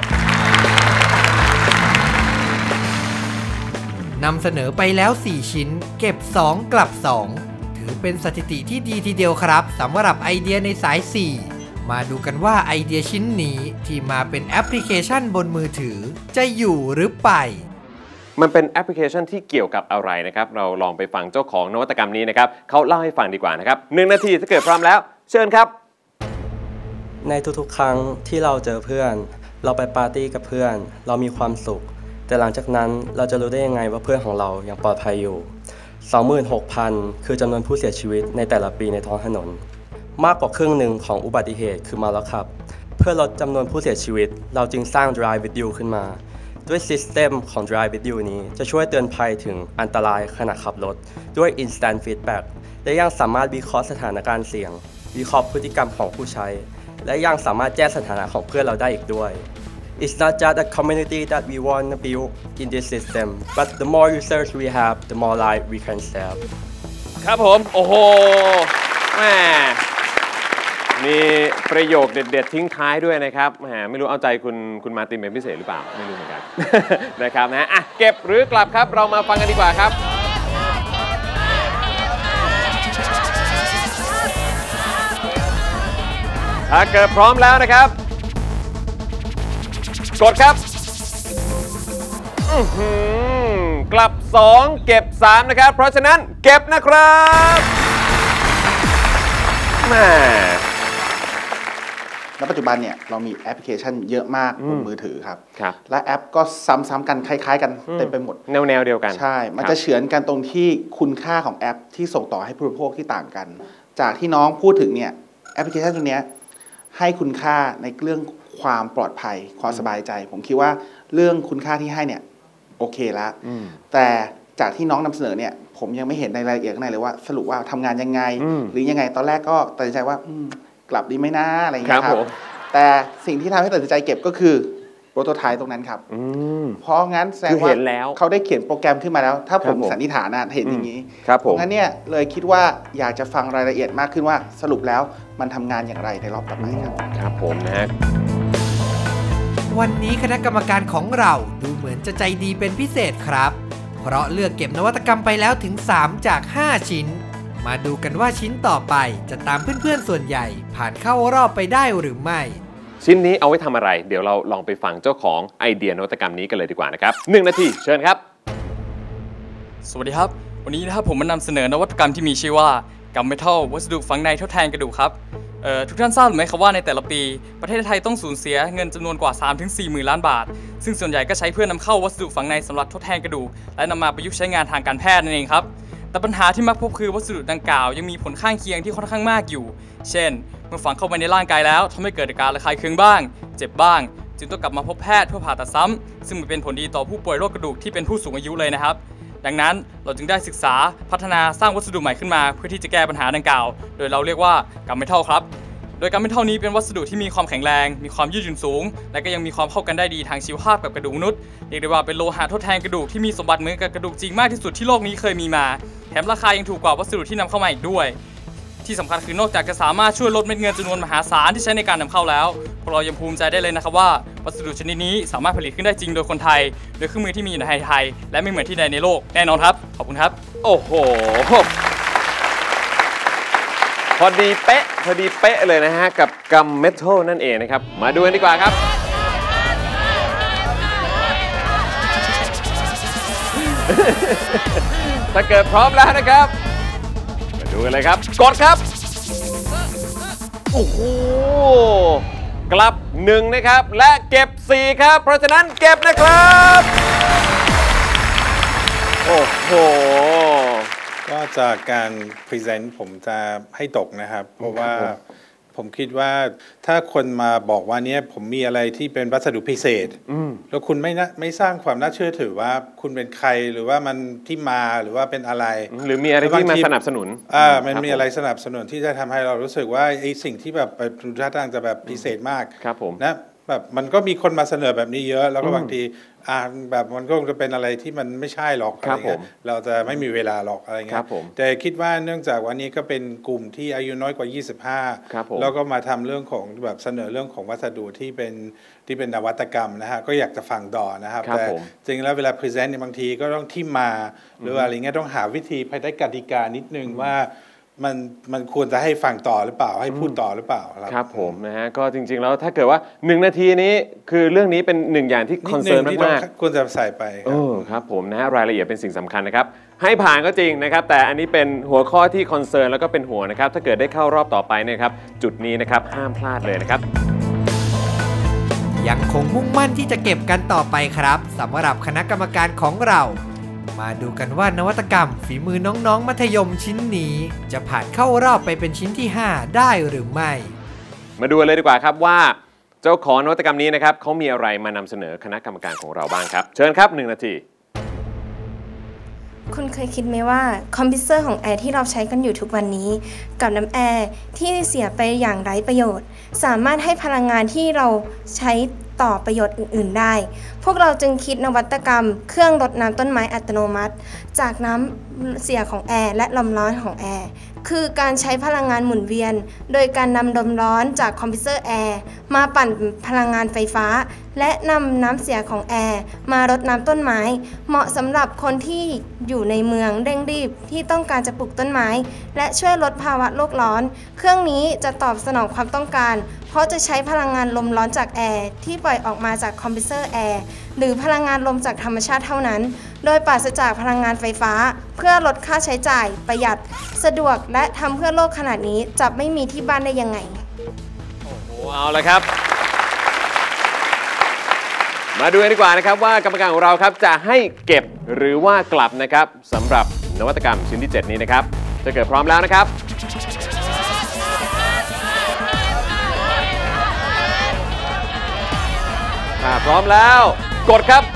นำเสนอไปแล้ว 4 ชิ้นเก็บ 2 กลับ 2 ถือเป็นสถิติที่ดีทีเดียวครับสำหรับไอเดียในสาย 4 มาดูกันว่าไอเดียชิ้นนี้ที่มาเป็นแอปพลิเคชันบนมือถือจะอยู่หรือไปมันเป็นแอปพลิเคชันที่เกี่ยวกับอะไรนะครับเราลองไปฟังเจ้าของนวัตกรรมนี้นะครับเขาเล่าให้ฟังดีกว่านะครับ1 นาทีถ้าเกิดพร้อมแล้วเชิญครับในทุกๆครั้งที่เราเจอเพื่อนเราไปปาร์ตี้กับเพื่อนเรามีความสุขแต่หลังจากนั้นเราจะรู้ได้ยังไงว่าเพื่อนของเรายังปลอดภัยอยู่ 26,000 คือจำนวนผู้เสียชีวิตในแต่ละปีในท้องถนนมากกว่าครึ่งหนึ่งของอุบัติเหตุคือเมาแล้วขับเพื่อลดจำนวนผู้เสียชีวิตเราจึงสร้าง Drive with you ขึ้นมาด้วยซิสเต็มของ Drive with you นี้จะช่วยเตือนภัยถึงอันตรายขณะขับรถด้วย Instant Feedback และยังสามารถวิเคราะห์สถานการณ์เสี่ยงวิเคราะห์พฤติกรรมของผู้ใช้และยังสามารถแจ้งสถานะของเพื่อนเราได้อีกด้วยIt's not just a community that we want to build in this system, but the more users we have, the more lives we can save. ครับผมโอ้โหแหมมีประโยคเด็ดๆทิ้งท้ายด้วยนะครับแหมไม่รู้เอาใจคุณมาร์ตินเป็นพิเศษหรือเปล่าไม่รู้เหมือนกัน นะครับนะเก็บหรือกลับครับเรามาฟังกันดีกว่าครับถ้าเกิดพร้อมแล้วนะครับกดครับกลับ2เก็บ3นะครับเพราะฉะนั้นเก็บนะครับแม่ณปัจจุบันเนี่ยเรามีแอปพลิเคชันเยอะมากบนมือถือครับและแอปก็ซ้ำๆกันคล้ายๆกันเต็มไปหมดแนวเดียวกันใช่มันจะเฉือนกันตรงที่คุณค่าของแอปที่ส่งต่อให้ผู้บริโภคที่ต่างกันจากที่น้องพูดถึงเนี่ยแอปพลิเคชันตัวนี้ให้คุณค่าในเรื่องความปลอดภัยความสบายใจผมคิดว่าเรื่องคุณค่าที่ให้เนี่ยโอเคแล้วแต่จากที่น้องนำเสนอเนี่ยผมยังไม่เห็นในรายละเอียดข้างในเลยว่าสรุปว่าทำงานยังไงหรือยังไงตอนแรกก็ตัดสินใจว่ากลับดีไหมนะอะไรอย่างเงี้ยครับแต่สิ่งที่ทำให้ตัดสินใจเก็บก็คือโปรโตไทป์ตรงนั้นครับเพราะงั้นแสดงว่าเขาได้เขียนโปรแกรมขึ้นมาแล้วถ้าผมสันนิษฐานนะเห็นอย่างนี้เพราะงั้นเนี่ยเลยคิดว่าอยากจะฟังรายละเอียดมากขึ้นว่าสรุปแล้วมันทำงานอย่างไรในรอบต่อไปครับครับผมนะวันนี้คณะกรรมการของเราดูเหมือนจะใจดีเป็นพิเศษครับเพราะเลือกเก็บนวัตกรรมไปแล้วถึง3จาก5ชิ้นมาดูกันว่าชิ้นต่อไปจะตามเพื่อนๆส่วนใหญ่ผ่านเข้ารอบไปได้หรือไม่ชิ้นนี้เอาไว้ทำอะไรเดี๋ยวเราลองไปฟังเจ้าของไอเดียนวัตกรรมนี้กันเลยดีกว่านะครับ1 นาทีเชิญครับสวัสดีครับวันนี้นะครับผมมานำเสนอนวัตกรรมที่มีชื่อว่ากัมเมทัลวัสดุฝังในทดแทนกระดูกครับทุกท่านทราบหรือไม่ครับว่าในแต่ละปีประเทศไทยต้องสูญเสียเงินจำนวนกว่า 3-4 หมื่นล้านบาทซึ่งส่วนใหญ่ก็ใช้เพื่อนำเข้าวัสดุฝังในสำหรับทดแทนกระดูกและนำมาประยุกต์ใช้งานทางการแพทย์นั่นเองครับแต่ปัญหาที่มักพบคือวัสดุดังกล่าวยังมีผลข้างเคียงที่ค่อนข้างมากอยู่เช่นเมื่อฝังเข้าไปในร่างกายแล้วทำให้เกิดอาการระคายเคืองบ้างเจ็บบ้างจึงต้องกลับมาพบแพทย์เพื่อผ่าตัดซ้ำซึ่งมันเป็นผลดีต่อผู้ป่วยโรคกระดูกที่เป็นผู้สูงอายุเลยนะครับดังนั้นเราจึงได้ศึกษาพัฒนาสร้างวัสดุใหม่ขึ้นมาเพื่อที่จะแก้ปัญหาดังกล่าวโดยเราเรียกว่ากัมเมทัลครับโดยกัมเมทัลนี้เป็นวัสดุที่มีความแข็งแรงมีความยืดหยุ่นสูงและก็ยังมีความเข้ากันได้ดีทางชีวภาพกับกระดูกมนุษย์เรียกได้ว่าเป็นโลหะทดแทนกระดูกที่มีสมบัติเหมือนกับกระดูกจริงมากที่สุดที่โลกนี้เคยมีมาแถมราคายังถูกกว่าวัสดุที่นำเข้ามาอีกด้วยที่สำคัญคือนอกจากจะสามารถช่วยลดเม็ดเงินจำนวนมหาศาลที่ใช้ในการนำเข้าแล้วพวกเรายังภูมิใจได้เลยนะครับว่าวัสดุชนิดนี้สามารถผลิตขึ้นได้จริงโดยคนไทยโดยเครื่องมือที่มีอยู่ในไทยและไม่เหมือนที่ใดในโลกแน่นอนครับขอบคุณครับโอ้โหพอดีเป๊ะเลยนะฮะกับกัมเมทัลนั่นเองนะครับมาดูกันดีกว่าครับถ้าเกิดพร้อมแล้วนะครับมาดูกันเลยครับกดครับโอ้โหกลับ1นะครับและเก็บ4ครับเพราะฉะนั้นเก็บนะครับโอ้โหก็จากการพรีเซนต์ผมจะให้ตกนะครับเพราะว่าผมคิดว่าถ้าคนมาบอกว่าเนี่ยผมมีอะไรที่เป็นวัสดุพิเศษแล้วคุณไม่สร้างความน่าเชื่อถือว่าคุณเป็นใครหรือว่ามันที่มาหรือว่าเป็นอะไรหรือมีอะไรที่มาสนับสนุนมันมีอะไรสนับสนุนที่จะทำให้เรารู้สึกว่าไอ้สิ่งที่แบบดูท่าทางจะแบบพิเศษมากครับผมนะแบบมันก็มีคนมาเสนอแบบนี้เยอะแล้วก็บางทีแบบมันก็จะเป็นอะไรที่มันไม่ใช่หรอกอะไรเงี้ยเราจะไม่มีเวลาหรอกอะไรเงี้ยแต่คิดว่าเนื่องจากวันนี้ก็เป็นกลุ่มที่อายุน้อยกว่า25แล้วก็มาทำเรื่องของแบบเสนอเรื่องของวัสดุที่เป็นนวัตกรรมนะฮะก็อยากจะฟังต่อนะครับแต่จริงแล้วเวลาพรีเซนต์เนี่ยบางทีก็ต้องที่มาหรืออะไรเงี้ยต้องหาวิธีภายใต้กติกานิดนึงว่ามันควรจะให้ฟังต่อหรือเปล่าให้พูดต่อหรือเปล่าครับผมนะฮะก็จริงๆแล้วถ้าเกิดว่า1นาทีนี้คือเรื่องนี้เป็น1อย่างที่คอนเซิร์นมากๆควรจะใส่ไปครับผมนะฮะรายละเอียดเป็นสิ่งสำคัญนะครับให้ผ่านก็จริงนะครับแต่อันนี้เป็นหัวข้อที่คอนเซิร์นแล้วก็เป็นห่วงนะครับถ้าเกิดได้เข้ารอบต่อไปเนี่ยครับจุดนี้นะครับห้ามพลาดเลยนะครับยังคงมุ่งมั่นที่จะเก็บกันต่อไปครับสำหรับคณะกรรมการของเรามาดูกันว่านวัตกรรมฝีมือน้องๆมัธยมชิ้นนี้จะผ่านเข้ารอบไปเป็นชิ้นที่5ได้หรือไม่มาดูเลยดีกว่าครับว่าเจ้าของนวัตกรรมนี้นะครับเขามีอะไรมานำเสนอคณะกรรมการของเราบ้างครับเชิญครับ1นาทีคุณเคยคิดไหมว่าคอมพิวเตอร์ของแอร์ที่เราใช้กันอยู่ทุกวันนี้กับน้ำแอร์ที่เสียไปอย่างไร้ประโยชน์สามารถให้พลังงานที่เราใช้ต่อประโยชน์อื่นๆได้พวกเราจึงคิดนวัตกรรมเครื่องรดน้ำต้นไม้อัตโนมัติจากน้ำเสียของแอร์และลมร้อนของแอร์คือการใช้พลังงานหมุนเวียนโดยการนำลมร้อนจากคอมพิวเตอร์แอร์มาปั่นพลังงานไฟฟ้าและนำน้ำเสียของแอร์มารดน้ำต้นไม้เหมาะสำหรับคนที่อยู่ในเมืองเร่งรีบที่ต้องการจะปลูกต้นไม้และช่วยลดภาวะโลกร้อนเครื่องนี้จะตอบสนองความต้องการเพราะจะใช้พลังงานลมร้อนจากแอร์ที่ปล่อยออกมาจากคอมพิวเตอร์แอร์หรือพลังงานลมจากธรรมชาติเท่านั้นโดยปราศจากพลังงานไฟฟ้าเพื่อลดค่าใช้จ่ายประหยัดสะดวกและทำเพื่อโลกขนาดนี้จะไม่มีที่บ้านได้ยังไงโอ้โหเอาละครับมาดูกันดีกว่านะครับว่ากรรมการของเราครับจะให้เก็บหรือว่ากลับนะครับสำหรับนวัตกรรมชิ้นที่7นี้นะครับจะเกิดพร้อมแล้วนะครับพร้อมแล้วกดครับ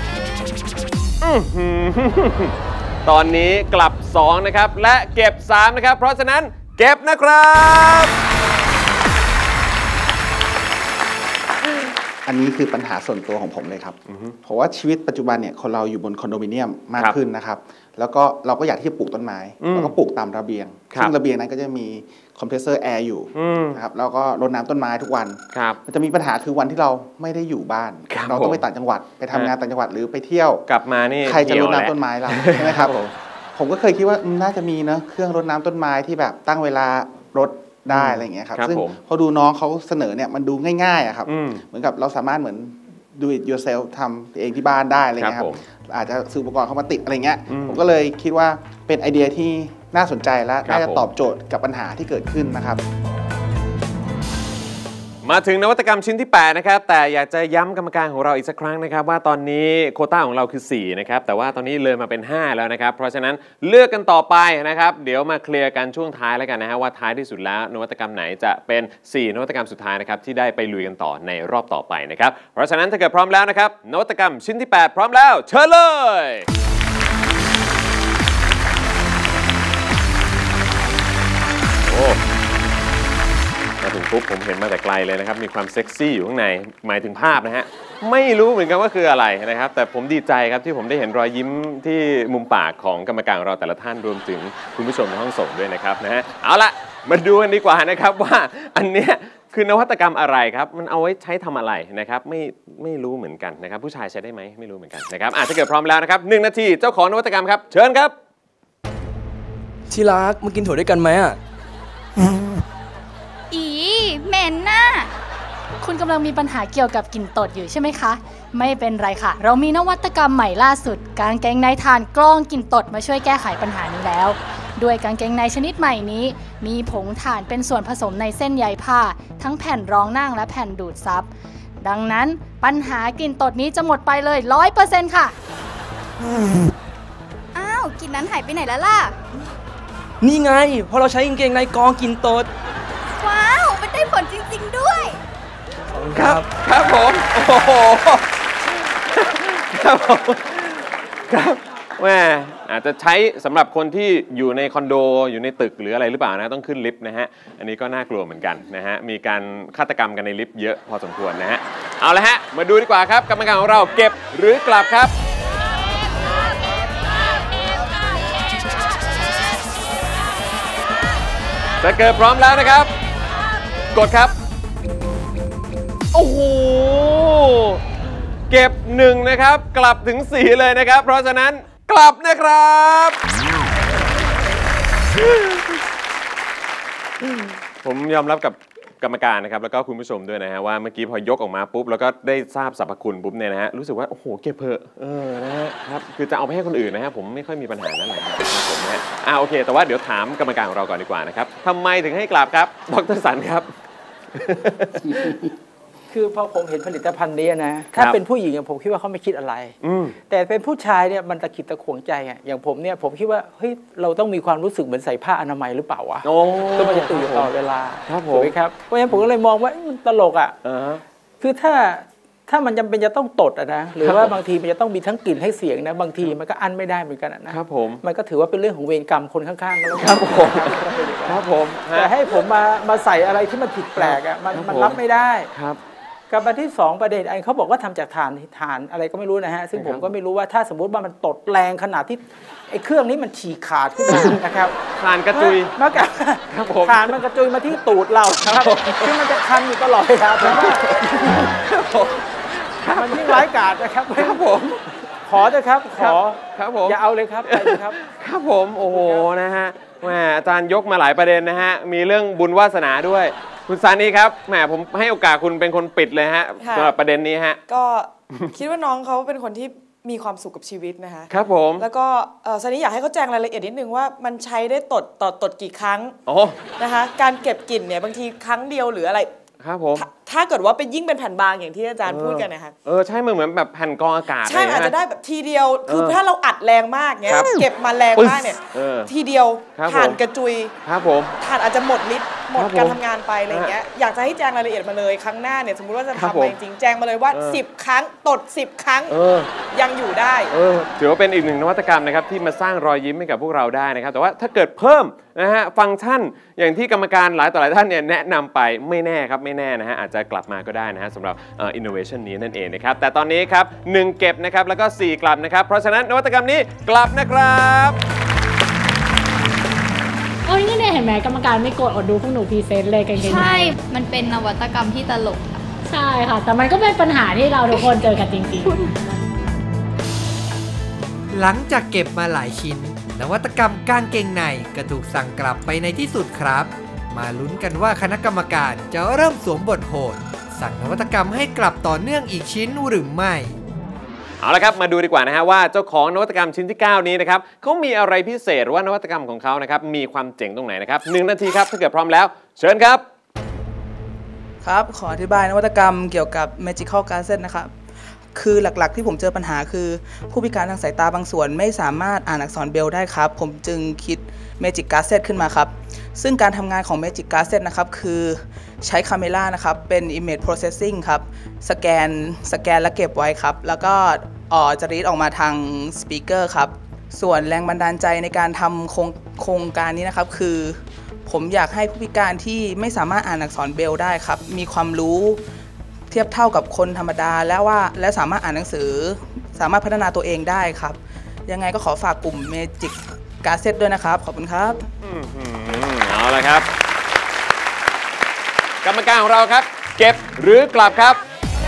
ตอนนี้กลับ2นะครับและเก็บ3นะครับเพราะฉะนั้นเก็บนะครับอันนี้คือปัญหาส่วนตัวของผมเลยครับเพราะว่าชีวิตปัจจุบันเนี่ยคนเราอยู่บนคอนโดมิเนียมมากขึ้นนะครับแล้วก็เราก็อยากที่จะปลูกต้นไม้เราก็ปลูกตามระเบียงซึ่งระเบียงนั้นก็จะมีคอมเพรสเซอร์แอร์อยู่นะครับแล้วก็รดน้ำต้นไม้ทุกวันมันจะมีปัญหาคือวันที่เราไม่ได้อยู่บ้านเราต้องไปต่างจังหวัดไปทำงานต่างจังหวัดหรือไปเที่ยวกลับมานี่ใครจะรดน้ำต้นไม้เราใช่ไหมครับผมก็เคยคิดว่าน่าจะมีนะเครื่องรดน้ำต้นไม้ที่แบบตั้งเวลารดได้อะไรอย่างเงี้ยครับซึ่งพอดูน้องเขาเสนอเนี่ยมันดูง่ายๆครับเหมือนกับเราสามารถเหมือน do it yourself ทำเองที่บ้านได้อะไรเงี้ยครับอาจจะซื้ออุปกรณ์เข้ามาติดอะไรเงี้ยผมก็เลยคิดว่าเป็นไอเดียที่น่าสนใจและน่าจะตอบโจทย์กับปัญหาที่เกิดขึ้นนะครับมาถึงนวัตกรรมชิ้นที่8นะครับแต่อยากจะย้ำกรรมการของเราอีกสักครั้งนะครับว่าตอนนี้โควต้าของเราคือ4นะครับแต่ว่าตอนนี้เลยมาเป็น5แล้วนะครับเพราะฉะนั้นเลือกกันต่อไปนะครับเดี๋ยวมาเคลียร์กันช่วงท้ายแล้วกันนะฮะว่าท้ายที่สุดแล้วนวัตกรรมไหนจะเป็น4นวัตกรรมสุดท้ายนะครับที่ได้ไปลุยกันต่อในรอบต่อไปนะครับเพราะฉะนั้นถ้าเกิดพร้อมแล้วนะครับนวัตกรรมชิ้นที่8พร้อมแล้วเชิญเลยโอ้มาถึงปุ๊บผมเห็นมาแต่ไกลเลยนะครับมีความเซ็กซี่อยู่ข้างในหมายถึงภาพนะฮะไม่รู้เหมือนกันว่าคืออะไรนะครับแต่ผมดีใจครับที่ผมได้เห็นรอยยิ้มที่มุมปากของกรรมการของเราแต่ละท่านรวมถึงคุณผู้ชมในห้องส่งด้วยนะครับนะฮะเอาละมาดูกันดีกว่านะครับว่าอันเนี้ยคือนวัตกรรมอะไรครับมันเอาไว้ใช้ทำอะไรนะครับไม่รู้เหมือนกันนะครับผู้ชายใช้ได้ไหมไม่รู้เหมือนกันนะครับถ้าเกิดพร้อมแล้วนะครับ1 นาทีเจ้าของนวัตกรรมครับเชิญครับที่รักมากินถั่วด้วยกันไหมอ่ะอีเหม็นน่ะคุณกำลังมีปัญหาเกี่ยวกับกลิ่นตดอยู่ใช่ไหมคะไม่เป็นไรค่ะเรามีนวัตกรรมใหม่ล่าสุดกางเกงในถ่านกรองกลิ่นตดมาช่วยแก้ไขปัญหานี้แล้วด้วยกางเกงในชนิดใหม่นี้มีผงถ่านเป็นส่วนผสมในเส้นใยผ้าทั้งแผ่นรองนั่งและแผ่นดูดซับดังนั้นปัญหากลิ่นตดนี้จะหมดไปเลย 100% ค่ะอ้าวกลิ่นนั้นหายไปไหนแล้วล่ะนี่ไงพอเราใช้กางเกงในกรองกลิ่นตดว้าวมันได้ผลจริงๆด้วยครับครับผมโอ้โหครับผมครับแม่อาจจะใช้สำหรับคนที่อยู่ในคอนโดอยู่ในตึกหรืออะไรหรือเปล่านะต้องขึ้นลิฟต์นะฮะอันนี้ก็น่ากลัวเหมือนกันนะฮะมีการฆาตกรรมกันในลิฟต์เยอะพอสมควรนะฮะเอาละฮะมาดูดีกว่าครับกรรมการของเราเก็บหรือกลับครับถ้าเกิดพร้อมแล้วนะครับกดครับโอ้โหเก็บ1นะครับกลับถึง4เลยนะครับเพราะฉะนั้นกลับนะครับผมยอมรับกับกรรมการนะครับแล้วก็คุณผู้ชมด้วยนะฮะว่าเมื่อกี้พอยกออกมาปุ๊บแล้วก็ได้ทราบสรรพคุณปุ๊บเนี่ยนะฮะรู้สึกว่าโอ้โหเก็บเพอะนะฮะครับคือจะเอาไปให้คนอื่นนะฮะผมไม่ค่อยมีปัญหานั่นแหละครับผมนะโอเคแต่ว่าเดี๋ยวถามกรรมการของเราก่อนดีกว่านะครับทำไมถึงให้กลับครับดร.สันครับคือพอผมเห็นผลิตภัณฑ์นี้นะถ้าเป็นผู้หญิงผมคิดว่าเขาไม่คิดอะไรแต่เป็นผู้ชายเนี่ยมันตะขิดตะขวงใจอ่ะอย่างผมเนี่ยผมคิดว่าเฮ้ยเราต้องมีความรู้สึกเหมือนใส่ผ้าอนามัยหรือเปล่าวะก็มันจะตื่นตลอดเวลาถูกไหมครับเพราะฉะนั้นผมก็เลยมองว่ามันตลกอ่ะคือถ้ามันจำเป็นจะต้องตดนะหรือว่าบางทีมันจะต้องมีทั้งกลิ่นให้เสียงนะบางทีมันก็อั้นไม่ได้เหมือนกันนะครับผมมันก็ถือว่าเป็นเรื่องของเวรกรรมคนข้างๆก็แล้วครับผมครับผมแต่ให้ผมมาใส่อะไรที่มันผิดแปลกอ่ะมันรับไม่ได้ครับกับประเด็นที่2ประเด็นอันเขาบอกว่าทำจากถ่านอะไรก็ไม่รู้นะฮะซึ่งผมก็ไม่รู้ว่าถ้าสมมติว่ามันตดแรงขนาดที่ไอ้เครื่องนี้มันฉีกขาดขึ้นมานะครับถ่านกระจุยมากถ่านมันกระจุยมาที่ตูดเราครับซึ่งมันจะคันอยู่ตลอดเวลาเพราะว่ามันยิ่งร้ายกาจนะครับครับผมขอเถอะครับขอครับผมอย่าเอาเลยครับไปเลยครับครับผมโอ้โหนะฮะแหมอาจารย์ยกมาหลายประเด็นนะฮะมีเรื่องบุญวาสนาด้วยคุณซานีครับแหมผมให้โอกาสคุณเป็นคนปิดเลยฮะสำหรับประเด็นนี้ฮะก็คิดว่าน้องเขาเป็นคนที่มีความสุขกับชีวิตนะคะครับผมแล้วก็ซานีอยากให้เขาแจ้งรายละเอียดนิดนึงว่ามันใช้ได้ตดกี่ครั้งนะคะการเก็บกลิ่นเนี่ยบางทีครั้งเดียวหรืออะไรครับผมถ้าเกิดว่าเป็นยิ่งเป็นแผ่นบางอย่างที่อาจารย์พูดกันนะคะใช่เหมือนแบบแผ่นกรองอากาศใช่อาจจะได้แบบทีเดียวคือถ้าเราอัดแรงมากเงี้ยเก็บมาแรงมากเนี่ยทีเดียวถ่านกระจุยครับผมถ่านอาจจะหมดฤทธิ์หมดการทำงานไปอะไรเงี้ยอยากจะให้แจ้งรายละเอียดมาเลยครั้งหน้าเนี่ยสมมติว่าจะทำอะไรจริงแจ้งมาเลยว่า10 ครั้งตด10 ครั้งยังอยู่ได้ถือว่าเป็นอีกหนึ่งนวัตกรรมนะครับที่มาสร้างรอยยิ้มให้กับพวกเราได้นะครับแต่ว่าถ้าเกิดเพิ่มนะฮะฟังก์ชันอย่างที่กรรมการหลายต่อหลายท่านเนี่ยแนะนำไปไม่แน่ครับไม่แน่นะฮะอาจจะกลับมาก็ได้นะฮะสำหรับinnovation นี้นั่นเองนะครับแต่ตอนนี้ครับ1เก็บนะครับแล้วก็4กลับนะครับเพราะฉะนั้นนวัตกรรมนี้กลับนะครับนี่เนี่ยเห็นไหมกรรมการไม่โกรธอดดูพวกหนูพรีเซนต์เลยกันใช่มันเป็นนวัตกรรมที่ตลกใช่ค่ะแต่มันก็เป็นปัญหาที่เราทุกคนเจอกันจริงๆหลังจากเก็บมาหลายชิ้นนวัตกรรมกางเกงในก็ถูกสั่งกลับไปในที่สุดครับมาลุ้นกันว่าคณะกรรมการจะเริ่มสวมบทโหดสั่งนวัตกรรมให้กลับต่อเนื่องอีกชิ้นหรือไม่เอาละครับมาดูดีกว่านะฮะว่าเจ้าของนวัตกรรมชิ้นที่9นี้นะครับเขามีอะไรพิเศษว่านวัตกรรมของเขานะครับมีความเจ๋งตรงไหนนะครับ1 นาทีครับถ้าเกิดพร้อมแล้วเชิญครับคครับขออธิบายนวัตกรรมเกี่ยวกับ Magical Glasses นะครับคือหลักๆที่ผมเจอปัญหาคือผู้พิการทางสายตาบางส่วนไม่สามารถอ่านอักษรเบรลล์ได้ครับผมจึงคิด Magic Glasses ขึ้นมาครับซึ่งการทำงานของ Magic Glasses นะครับคือใช้คาเมล่านะครับเป็น Image Processing ครับสแกนและเก็บไว้ครับแล้วก็จะรีดออกมาทางสปีกเกอร์ครับส่วนแรงบันดาลใจในการทำโครงการนี้นะครับคือผมอยากให้ผู้พิการที่ไม่สามารถอ่านอักษรเบรลล์ได้ครับมีความรู้เทียบเท่ากับคนธรรมดาและสามารถอ่านหนังสือสามารถพัฒนาตัวเองได้ครับยังไงก็ขอฝากกลุ่ม Magic Glasses ด้วยนะครับขอบคุณครับเอาละครับกรรมการของเราครับเก็บหรือกลับครับ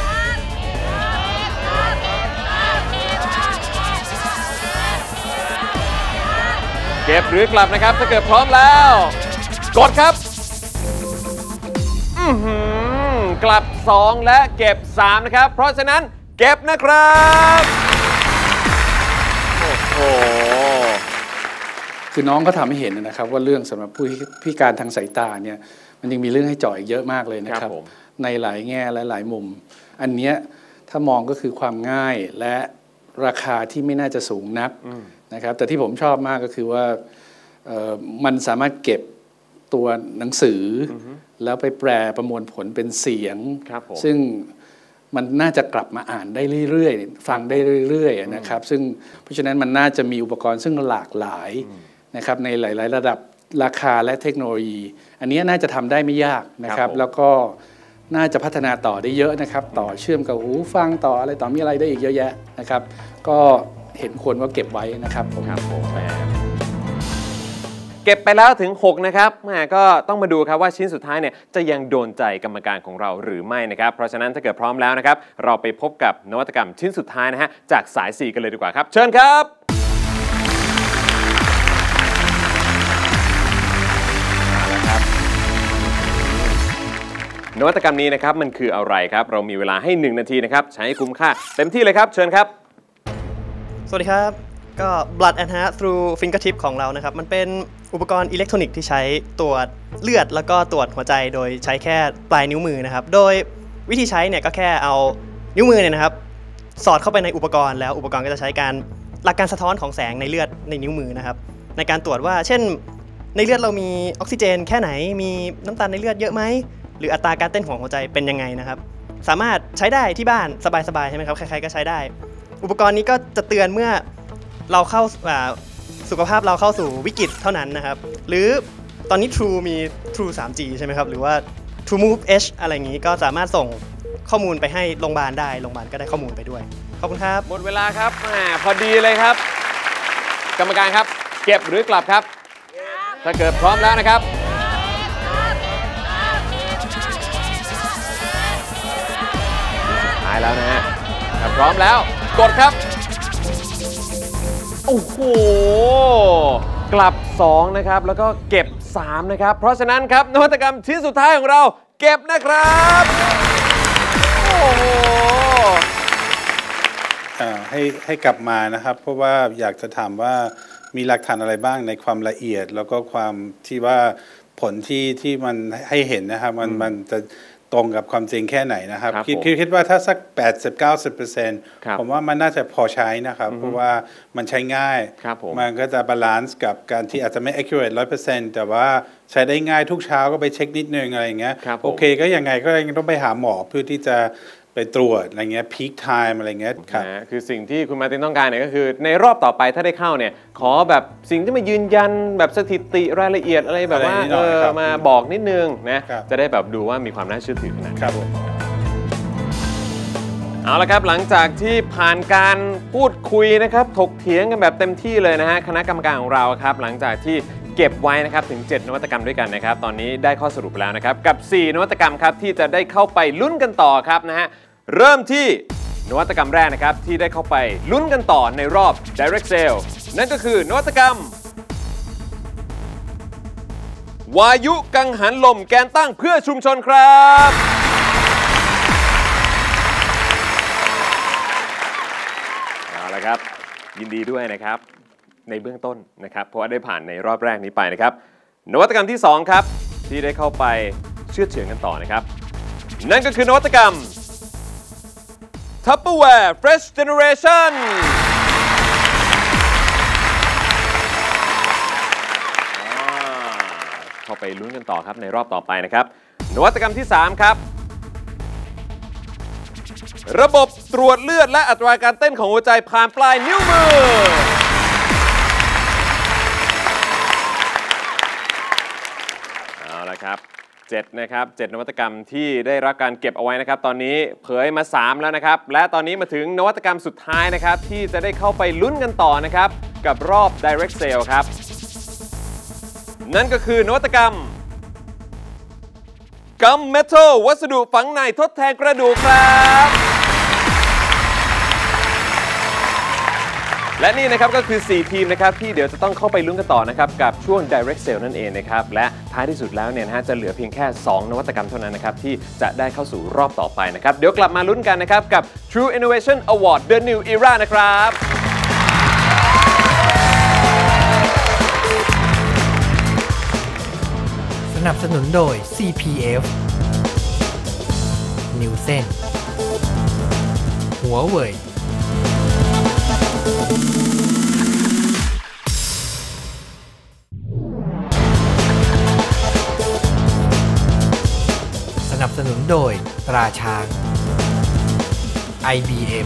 เก็บหรือกลับนะครับถ้าเกิดพร้อมแล้วกดครับกลับ2และเก็บ3นะครับเพราะฉะนั้นเก็บนะครับโอ้โหคือน้องก็ทำให้เห็นนะครับว่าเรื่องสำหรับผู้พิการทางสายตาเนี่ยมันยังมีเรื่องให้เจาะอีกเยอะมากเลยนะครับในหลายแง่และหลายมุมอันเนี้ยถ้ามองก็คือความง่ายและราคาที่ไม่น่าจะสูงนักนะครับแต่ที่ผมชอบมากก็คือว่ามันสามารถเก็บตัวหนังสือแล้วไปแปลประมวลผลเป็นเสียงซึ่งมันน่าจะกลับมาอ่านได้เรื่อยๆฟังได้เรื่อยๆนะครับซึ่งเพราะฉะนั้นมันน่าจะมีอุปกรณ์ซึ่งหลากหลายนะครับในหลายๆระดับราคาและเทคโนโลยีอันนี้น่าจะทำได้ไม่ยากนะครับแล้วก็น่าจะพัฒนาต่อได้เยอะนะครับต่อเชื่อมกับหูฟังต่ออะไรต่อมีอะไรได้อีกเยอะแยะนะครับก็เห็นควรว่าเก็บไว้นะครับผมเก็บไปแล้วถึง6นะครับก็ต้องมาดูครับว่าชิ้นสุดท้ายเนี่ยจะยังโดนใจกรรมการของเราหรือไม่นะครับเพราะฉะนั้นถ้าเกิดพร้อมแล้วนะครับเราไปพบกับนวัตกรรมชิ้นสุดท้ายนะฮะจากสาย 4กันเลยดีกว่าครับเชิญครับนวัตกรรมนี้นะครับมันคืออะไรครับเรามีเวลาให้1นาทีนะครับใช้ให้คุ้มค่าเต็มที่เลยครับเชิญครับสวัสดีครับก็ Blood Enhanced Through Fingertip ของเรานะครับมันเป็นอุปกรณ์อิเล็กทรอนิกส์ที่ใช้ตรวจเลือดแล้วก็ตรวจหัวใจโดยใช้แค่ปลายนิ้วมือนะครับโดยวิธีใช้เนี่ยก็แค่เอานิ้วมือเนี่ยนะครับสอดเข้าไปในอุปกรณ์แล้วอุปกรณ์ก็จะใช้หลักการสะท้อนของแสงในเลือดในนิ้วมือนะครับในการตรวจว่าเช่นในเลือดเรามีออกซิเจนแค่ไหนมีน้ำตาลในเลือดเยอะไหมหรืออัตราการเต้นของหัวใจเป็นยังไงนะครับสามารถใช้ได้ที่บ้านสบายๆใช่ไหมครับใครๆก็ใช้ได้อุปกรณ์นี้ก็จะเตือนเมื่อเราเข้าสุขภาพเราเข้าสู่วิกฤตเท่านั้นนะครับหรือตอนนี้ True มี True 3G ใช่ไหมครับหรือว่า True Move H อะไรอย่างนี้ก็สามารถส่งข้อมูลไปให้โรงพยาบาลได้โรงพยาบาลก็ได้ข้อมูลไปด้วยขอบคุณครับหมดเวลาครับพอดีเลยครับกรรมการครับเก็บหรือกลับครับถ้าเกิดพร้อมแล้วนะครับท้ายแล้วนะฮะถ้าพร้อมแล้วกดครับโอ้โหกลับ2นะครับแล้วก็เก็บ3นะครับเพราะฉะนั้นครับนวัตกรรมชิ้นสุดท้ายของเราเก็บนะครับโอ้โหให้กลับมานะครับเพราะว่าอยากจะถามว่ามีหลักฐานอะไรบ้างในความละเอียดแล้วก็ความที่ว่าผลที่มันให้เห็นนะครับมันจะตรงกับความจริงแค่ไหนนะครับคิดว่าถ้าสัก 80-90% ผมว่ามันน่าจะพอใช้นะครับเพราะว่ามันใช้ง่ายมันก็จะบาลานซ์กับการที่อาจจะไม่ accurate 100% แต่ว่าใช้ได้ง่ายทุกเช้าก็ไปเช็คนิดนึงอะไรอย่างเงี้ยโอเคก็ยังไงก็ยังต้องไปหาหมอเพื่อที่จะไปตรวจอะไรเงี้ย peak time อะไรเงี้ยครับคือสิ่งที่คุณมาร์ตินต้องการเนี่ยก็คือในรอบต่อไปถ้าได้เข้าเนี่ยขอแบบสิ่งที่มายืนยันแบบสถิติรายละเอียดอะไรแบบว่ามาบอกนิดนึงนะจะได้แบบดูว่ามีความน่าเชื่อถือขนาดไหนเอาละครับหลังจากที่ผ่านการพูดคุยนะครับถกเถียงกันแบบเต็มที่เลยนะฮะคณะกรรมการของเราครับหลังจากที่เก็บไว้นะครับถึง7นวัตกรรมด้วยกันนะครับตอนนี้ได้ข้อสรุปแล้วนะครับกับ4นวัตกรรมครับที่จะได้เข้าไปลุ้นกันต่อครับนะฮะเริ่มที่นวัตกรรมแรกนะครับที่ได้เข้าไปลุ้นกันต่อในรอบ Direct Sale นั่นก็คือนวัตกรรมวายุกังหันลมแกนตั้งเพื่อชุมชนครับเอาละครับยินดีด้วยนะครับในเบื้องต้นนะครับเพราะว่าได้ผ่านในรอบแรกนี้ไปนะครับนวัตกรรมที่2ครับที่ได้เข้าไปเชื่อดเฉือนกันต่อนะครับนั่นก็คือนวัตกรรม Tupperware Fresh Generation เข้าไปลุ้นกันต่อครับในรอบต่อไปนะครับนวัตกรรมที่ 3 ครับระบบตรวจเลือดและอัตราการเต้นของหัวใจผ่านปลายนิ้วมือเอาละครับ7นะครับ7นวัตกรรมที่ได้รับการเก็บเอาไว้นะครับตอนนี้เผยมา3แล้วนะครับและตอนนี้มาถึงนวัตกรรมสุดท้ายนะครับที่จะได้เข้าไปลุ้นกันต่อนะครับกับรอบ Direct Sale ครับนั่นก็คือนวัตกรรมกัมเมทัลวัสดุฝังในทดแทนกระดูกครับและนี่นะครับก็คือ4ทีมนะครับที่เดี๋ยวจะต้องเข้าไปลุ้นกันต่อนะครับกับช่วง Direct Sale นั่นเองนะครับและท้ายที่สุดแล้วเนี่ยนะฮะจะเหลือเพียงแค่2นวัตกรรมเท่านั้นนะครับที่จะได้เข้าสู่รอบต่อไปนะครับเดี๋ยวกลับมาลุ้นกันนะครับกับ True Innovation Award The New Era นะครับสนับสนุนโดย CPF นิวเซ่นหัวเว่ยสนับสนุนโดยตราช้าง IBM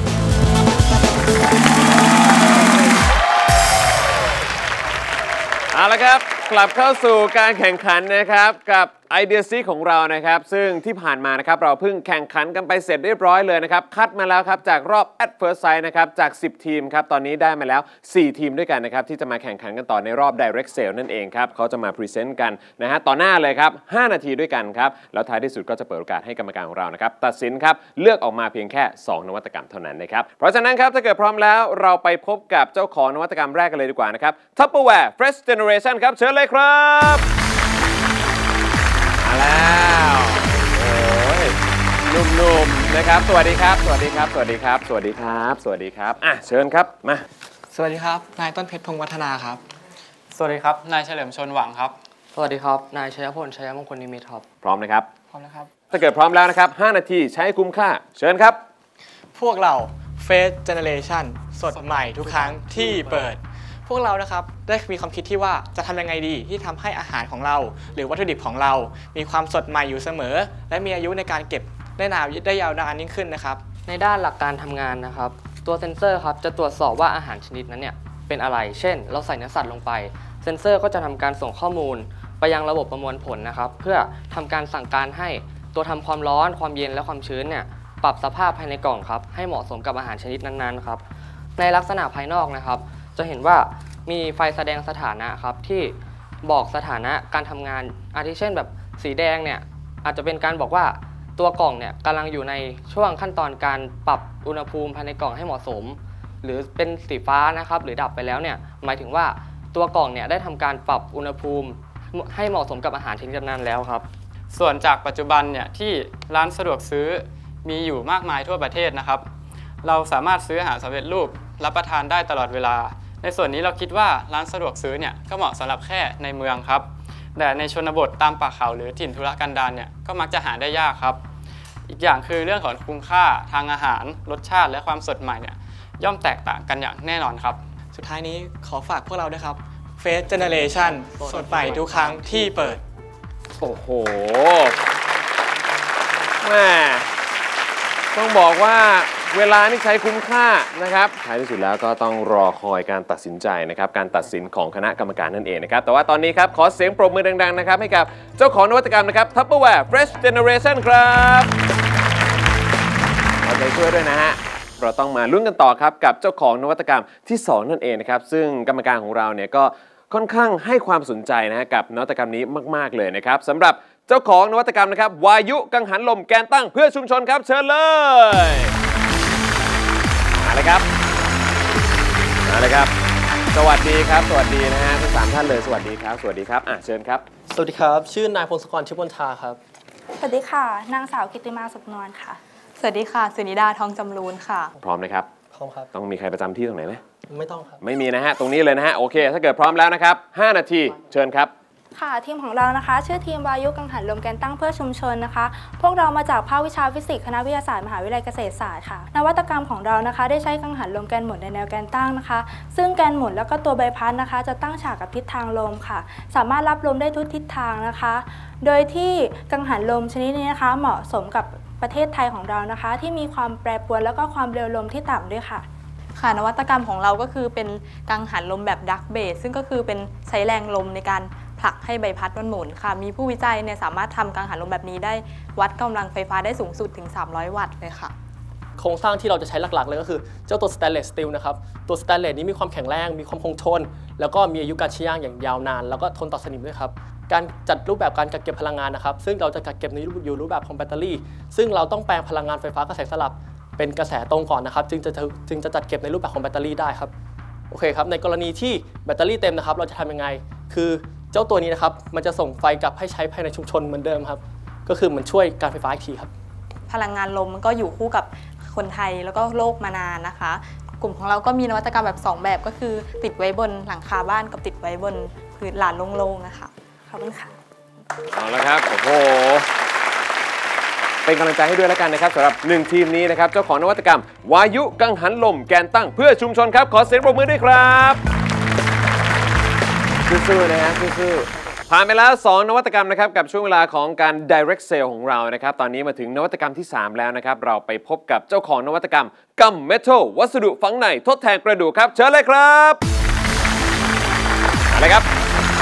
เอาละครับกลับเข้าสู่การแข่งขันนะครับกับไอเดียซีของเรานะครับซึ่งที่ผ่านมานะครับเราเพิ่งแข่งขันกันไปเสร็จเรียบร้อยเลยนะครับคัดมาแล้วครับจากรอบ At First Sight นะครับจาก10ทีมครับตอนนี้ได้มาแล้ว4ทีมด้วยกันนะครับที่จะมาแข่งขันกันต่อในรอบ Direct Sale นั่นเองครับเขาจะมาพรีเซนต์กันนะฮะต่อหน้าเลยครับ5นาทีด้วยกันครับแล้วท้ายที่สุดก็จะเปิดโอกาสให้กรรมการของเรานะครับตัดสินครับเลือกออกมาเพียงแค่2นวัตกรรมเท่านั้นนะครับเพราะฉะนั้นครับถ้าเกิดพร้อมแล้วเราไปพบกับเจ้าของนวัตกรรมแรกกันเลยดีกว่านะครับ Tupperware Fresh Generation ครับเชิญเลยครับมาแล้วโอ้ยหนุ่มๆนะครับสวัสดีครับสวัสดีครับสวัสดีครับสวัสดีครับสวัสดีครับเชิญครับมาสวัสดีครับนายต้นเพชรพงษ์วัฒนาครับสวัสดีครับนายเฉลิมชลหวังครับสวัสดีครับนายชัยพลชัยมงคลนิมิตรครับพร้อมนะครับพร้อมนะครับถ้าเกิดพร้อมแล้วนะครับ5นาทีใช้คุ้มค่าเชิญครับพวกเรา Face Generation สดใหม่ทุกครั้งที่เปิดพวกเรานะครับได้มีความคิดที่ว่าจะทำยังไงดีที่ทำให้อาหารของเราหรือวัตถุดิบของเรามีความสดใหม่อยู่เสมอและมีอายุในการเก็บได้ยาวนานยิ่งขึ้นนะครับในด้านหลักการทำงานนะครับตัวเซ็นเซอร์ครับจะตรวจสอบว่าอาหารชนิดนั้นเนี่ยเป็นอะไรเช่นเราใส่เนื้อสัตว์ลงไปเซ็นเซอร์ก็จะทำการส่งข้อมูลไปยังระบบประมวลผลนะครับเพื่อทำการสั่งการให้ตัวทำความร้อนความเย็นและความชื้นเนี่ยปรับสภาพภายในกล่องครับให้เหมาะสมกับอาหารชนิดนั้นๆครับในลักษณะภายนอกนะครับจะเห็นว่ามีไฟแสดงสถานะครับที่บอกสถานะการทำงานอาทิเช่นแบบสีแดงเนี่ยอาจจะเป็นการบอกว่าตัวกล่องเนี่ยกำลังอยู่ในช่วงขั้นตอนการปรับอุณหภูมิภายในกล่องให้เหมาะสมหรือเป็นสีฟ้านะครับหรือดับไปแล้วเนี่ยหมายถึงว่าตัวกล่องเนี่ยได้ทำการปรับอุณหภูมิให้เหมาะสมกับอาหารชนิดนั้นแล้วครับส่วนจากปัจจุบันเนี่ยที่ร้านสะดวกซื้อมีอยู่มากมายทั่วประเทศนะครับเราสามารถซื้ออาหารสำเร็จรูปรับประทานได้ตลอดเวลาในส่วนนี้เราคิดว่าร้านสะดวกซื้อเนี่ยก็เหมาะสำหรับแค่ในเมืองครับแต่ในชนบทตามป่าเขาหรือถิ่นทุรกันดารเนี่ยก็มักจะหาได้ยากครับอีกอย่างคือเรื่องของคุณค่าทางอาหารรสชาติและความสดใหม่เนี่ยย่อมแตกต่างกันอย่างแน่นอนครับสุดท้ายนี้ขอฝากพวกเราด้วยครับ Face Generation สดใหม่ทุกครั้งที่เปิดโอ้โหแม่ต้องบอกว่าเวลานี่ใช้คุ้มค่านะครับท้ายที่สุดแล้วก็ต้องรอคอยการตัดสินใจนะครับการตัดสินของคณะกรรมการนั่นเองนะครับแต่ว่าตอนนี้ครับขอเสียงปรบมือดังๆนะครับให้กับเจ้าของนวัตกรรมนะครับ Tupperware Fresh Generation ครับเอาใจช่วยด้วยนะฮะเราต้องมาลุ้นกันต่อครับกับเจ้าของนวัตกรรมที่2นั่นเองนะครับซึ่งกรรมการของเราเนี่ยก็ค่อนข้างให้ความสนใจนะฮะกับนวัตกรรมนี้มากๆเลยนะครับสำหรับเจ้าของนวัตกรรมนะครับวายุกังหันลมแกนตั้งเพื่อชุมชนครับเชิญเลยมาเลยครับมาเลยครับสวัสดีครับสวัสดีนะฮะทั้ง3ท่านเลยสวัสดีครับสวัสดีครับเชิญครับสวัสดีครับชื่อนายพงศกรชิบนชาครับสวัสดีค่ะนางสาวกิติมาสุขนวลค่ะสวัสดีค่ะสุนิดาทองจำรูนค่ะพร้อมนะครับพร้อมครับต้องมีใครประจำที่ตรงไหนไหมไม่ต้องครับไม่มีนะฮะตรงนี้เลยนะฮะโอเคถ้าเกิดพร้อมแล้วนะครับ5นาทีเชิญครับค่ะทีมของเรานะคะชื่อทีมวายุกังหันลมแกนตั้งเพื่อชุมชนนะคะพวกเรามาจากภาควิชาฟิสิกส์คณะวิทยาศาสตร์มหาวิทยาลัยเกษตรศาสตร์ค่ะนวัตกรรมของเรานะคะได้ใช้กังหันลมแกนหมุนในแนวแกนตั้งนะคะซึ่งแกนหมุนแล้วก็ตัวใบพัดนะคะจะตั้งฉากกับทิศทางลมค่ะสามารถรับลมได้ทุกทิศทางนะคะโดยที่กังหันลมชนิดนี้นะคะเหมาะสมกับประเทศไทยของเรานะคะที่มีความแปรปรวนแล้วก็ความเร็วลมที่ต่ำด้วยค่ะค่ะนวัตกรรมของเราก็คือเป็นกังหันลมแบบดักเบสซึ่งก็คือเป็นใช้แรงลมในการผลักให้ใบพัดมันหมุนค่ะมีผู้วิจัยเนี่ยสามารถทำกังหันลมแบบนี้ได้วัดกำลังไฟฟ้าได้สูงสุดถึง300 วัตต์เลยค่ะโครงสร้างที่เราจะใช้หลักๆเลยก็คือเจ้าตัวสแตนเลสสตีลนะครับตัวสแตนเลสนี้มีความแข็งแรงมีความคงทนแล้วก็มีอายุการใช้งานอย่างยาวนานแล้วก็ทนต่อสนิมด้วยครับการจัดรูปแบบการกักเก็บพลังงานนะครับซึ่งเราจะกักเก็บในรูปแบบของแบตเตอรี่ซึ่งเราต้องแปลงพลังงานไฟฟ้ากระแสสลับเป็นกระแสตรงก่อนนะครับจึงจะจัดเก็บในรูปแบบของแบตเตอรี่ได้ครับโอเคครับในกรณีที่แบตเตอรี่เต็มนะครับเราจะทำยังไงคือเจ้าตัวนี้นะครับมันจะส่งไฟกลับให้ใช้ภายในชุมชนเหมือนเดิมครับก็คือมันช่วยการไฟฟ้าอีกทีครับพลังงานลมมันก็อยู่คู่กับคนไทยแล้วก็โลกมานานนะคะกลุ่มของเราก็มีนวัตกรรมแบบ2แบบก็คือติดไว้บนหลังคาบ้านกับติดไว้บนพื้นลานโล่งๆนะคะขอบคุณค่ะเอาละครับโอ้โหเป็นกำลังใจให้ด้วยแล้วกันนะครับสำหรับ1ทีมนี้นะครับเจ้าของนวัตกรรมวายุกังหันลมแกนตั้งเพื่อชุมชนครับขอเสียงปรบมือด้วยครับสู้ๆนะฮะสู้ๆผ่านไปแล้ว2นวัตกรรมนะครับกับช่วงเวลาของการ direct sale ของเรานะครับตอนนี้มาถึงนวัตกรรมที่3แล้วนะครับเราไปพบกับเจ้าของนวัตกรรมกัมเมทัลวัสดุฝังในทดแทนกระดูกครับเชิญเลยครับอะไรครับ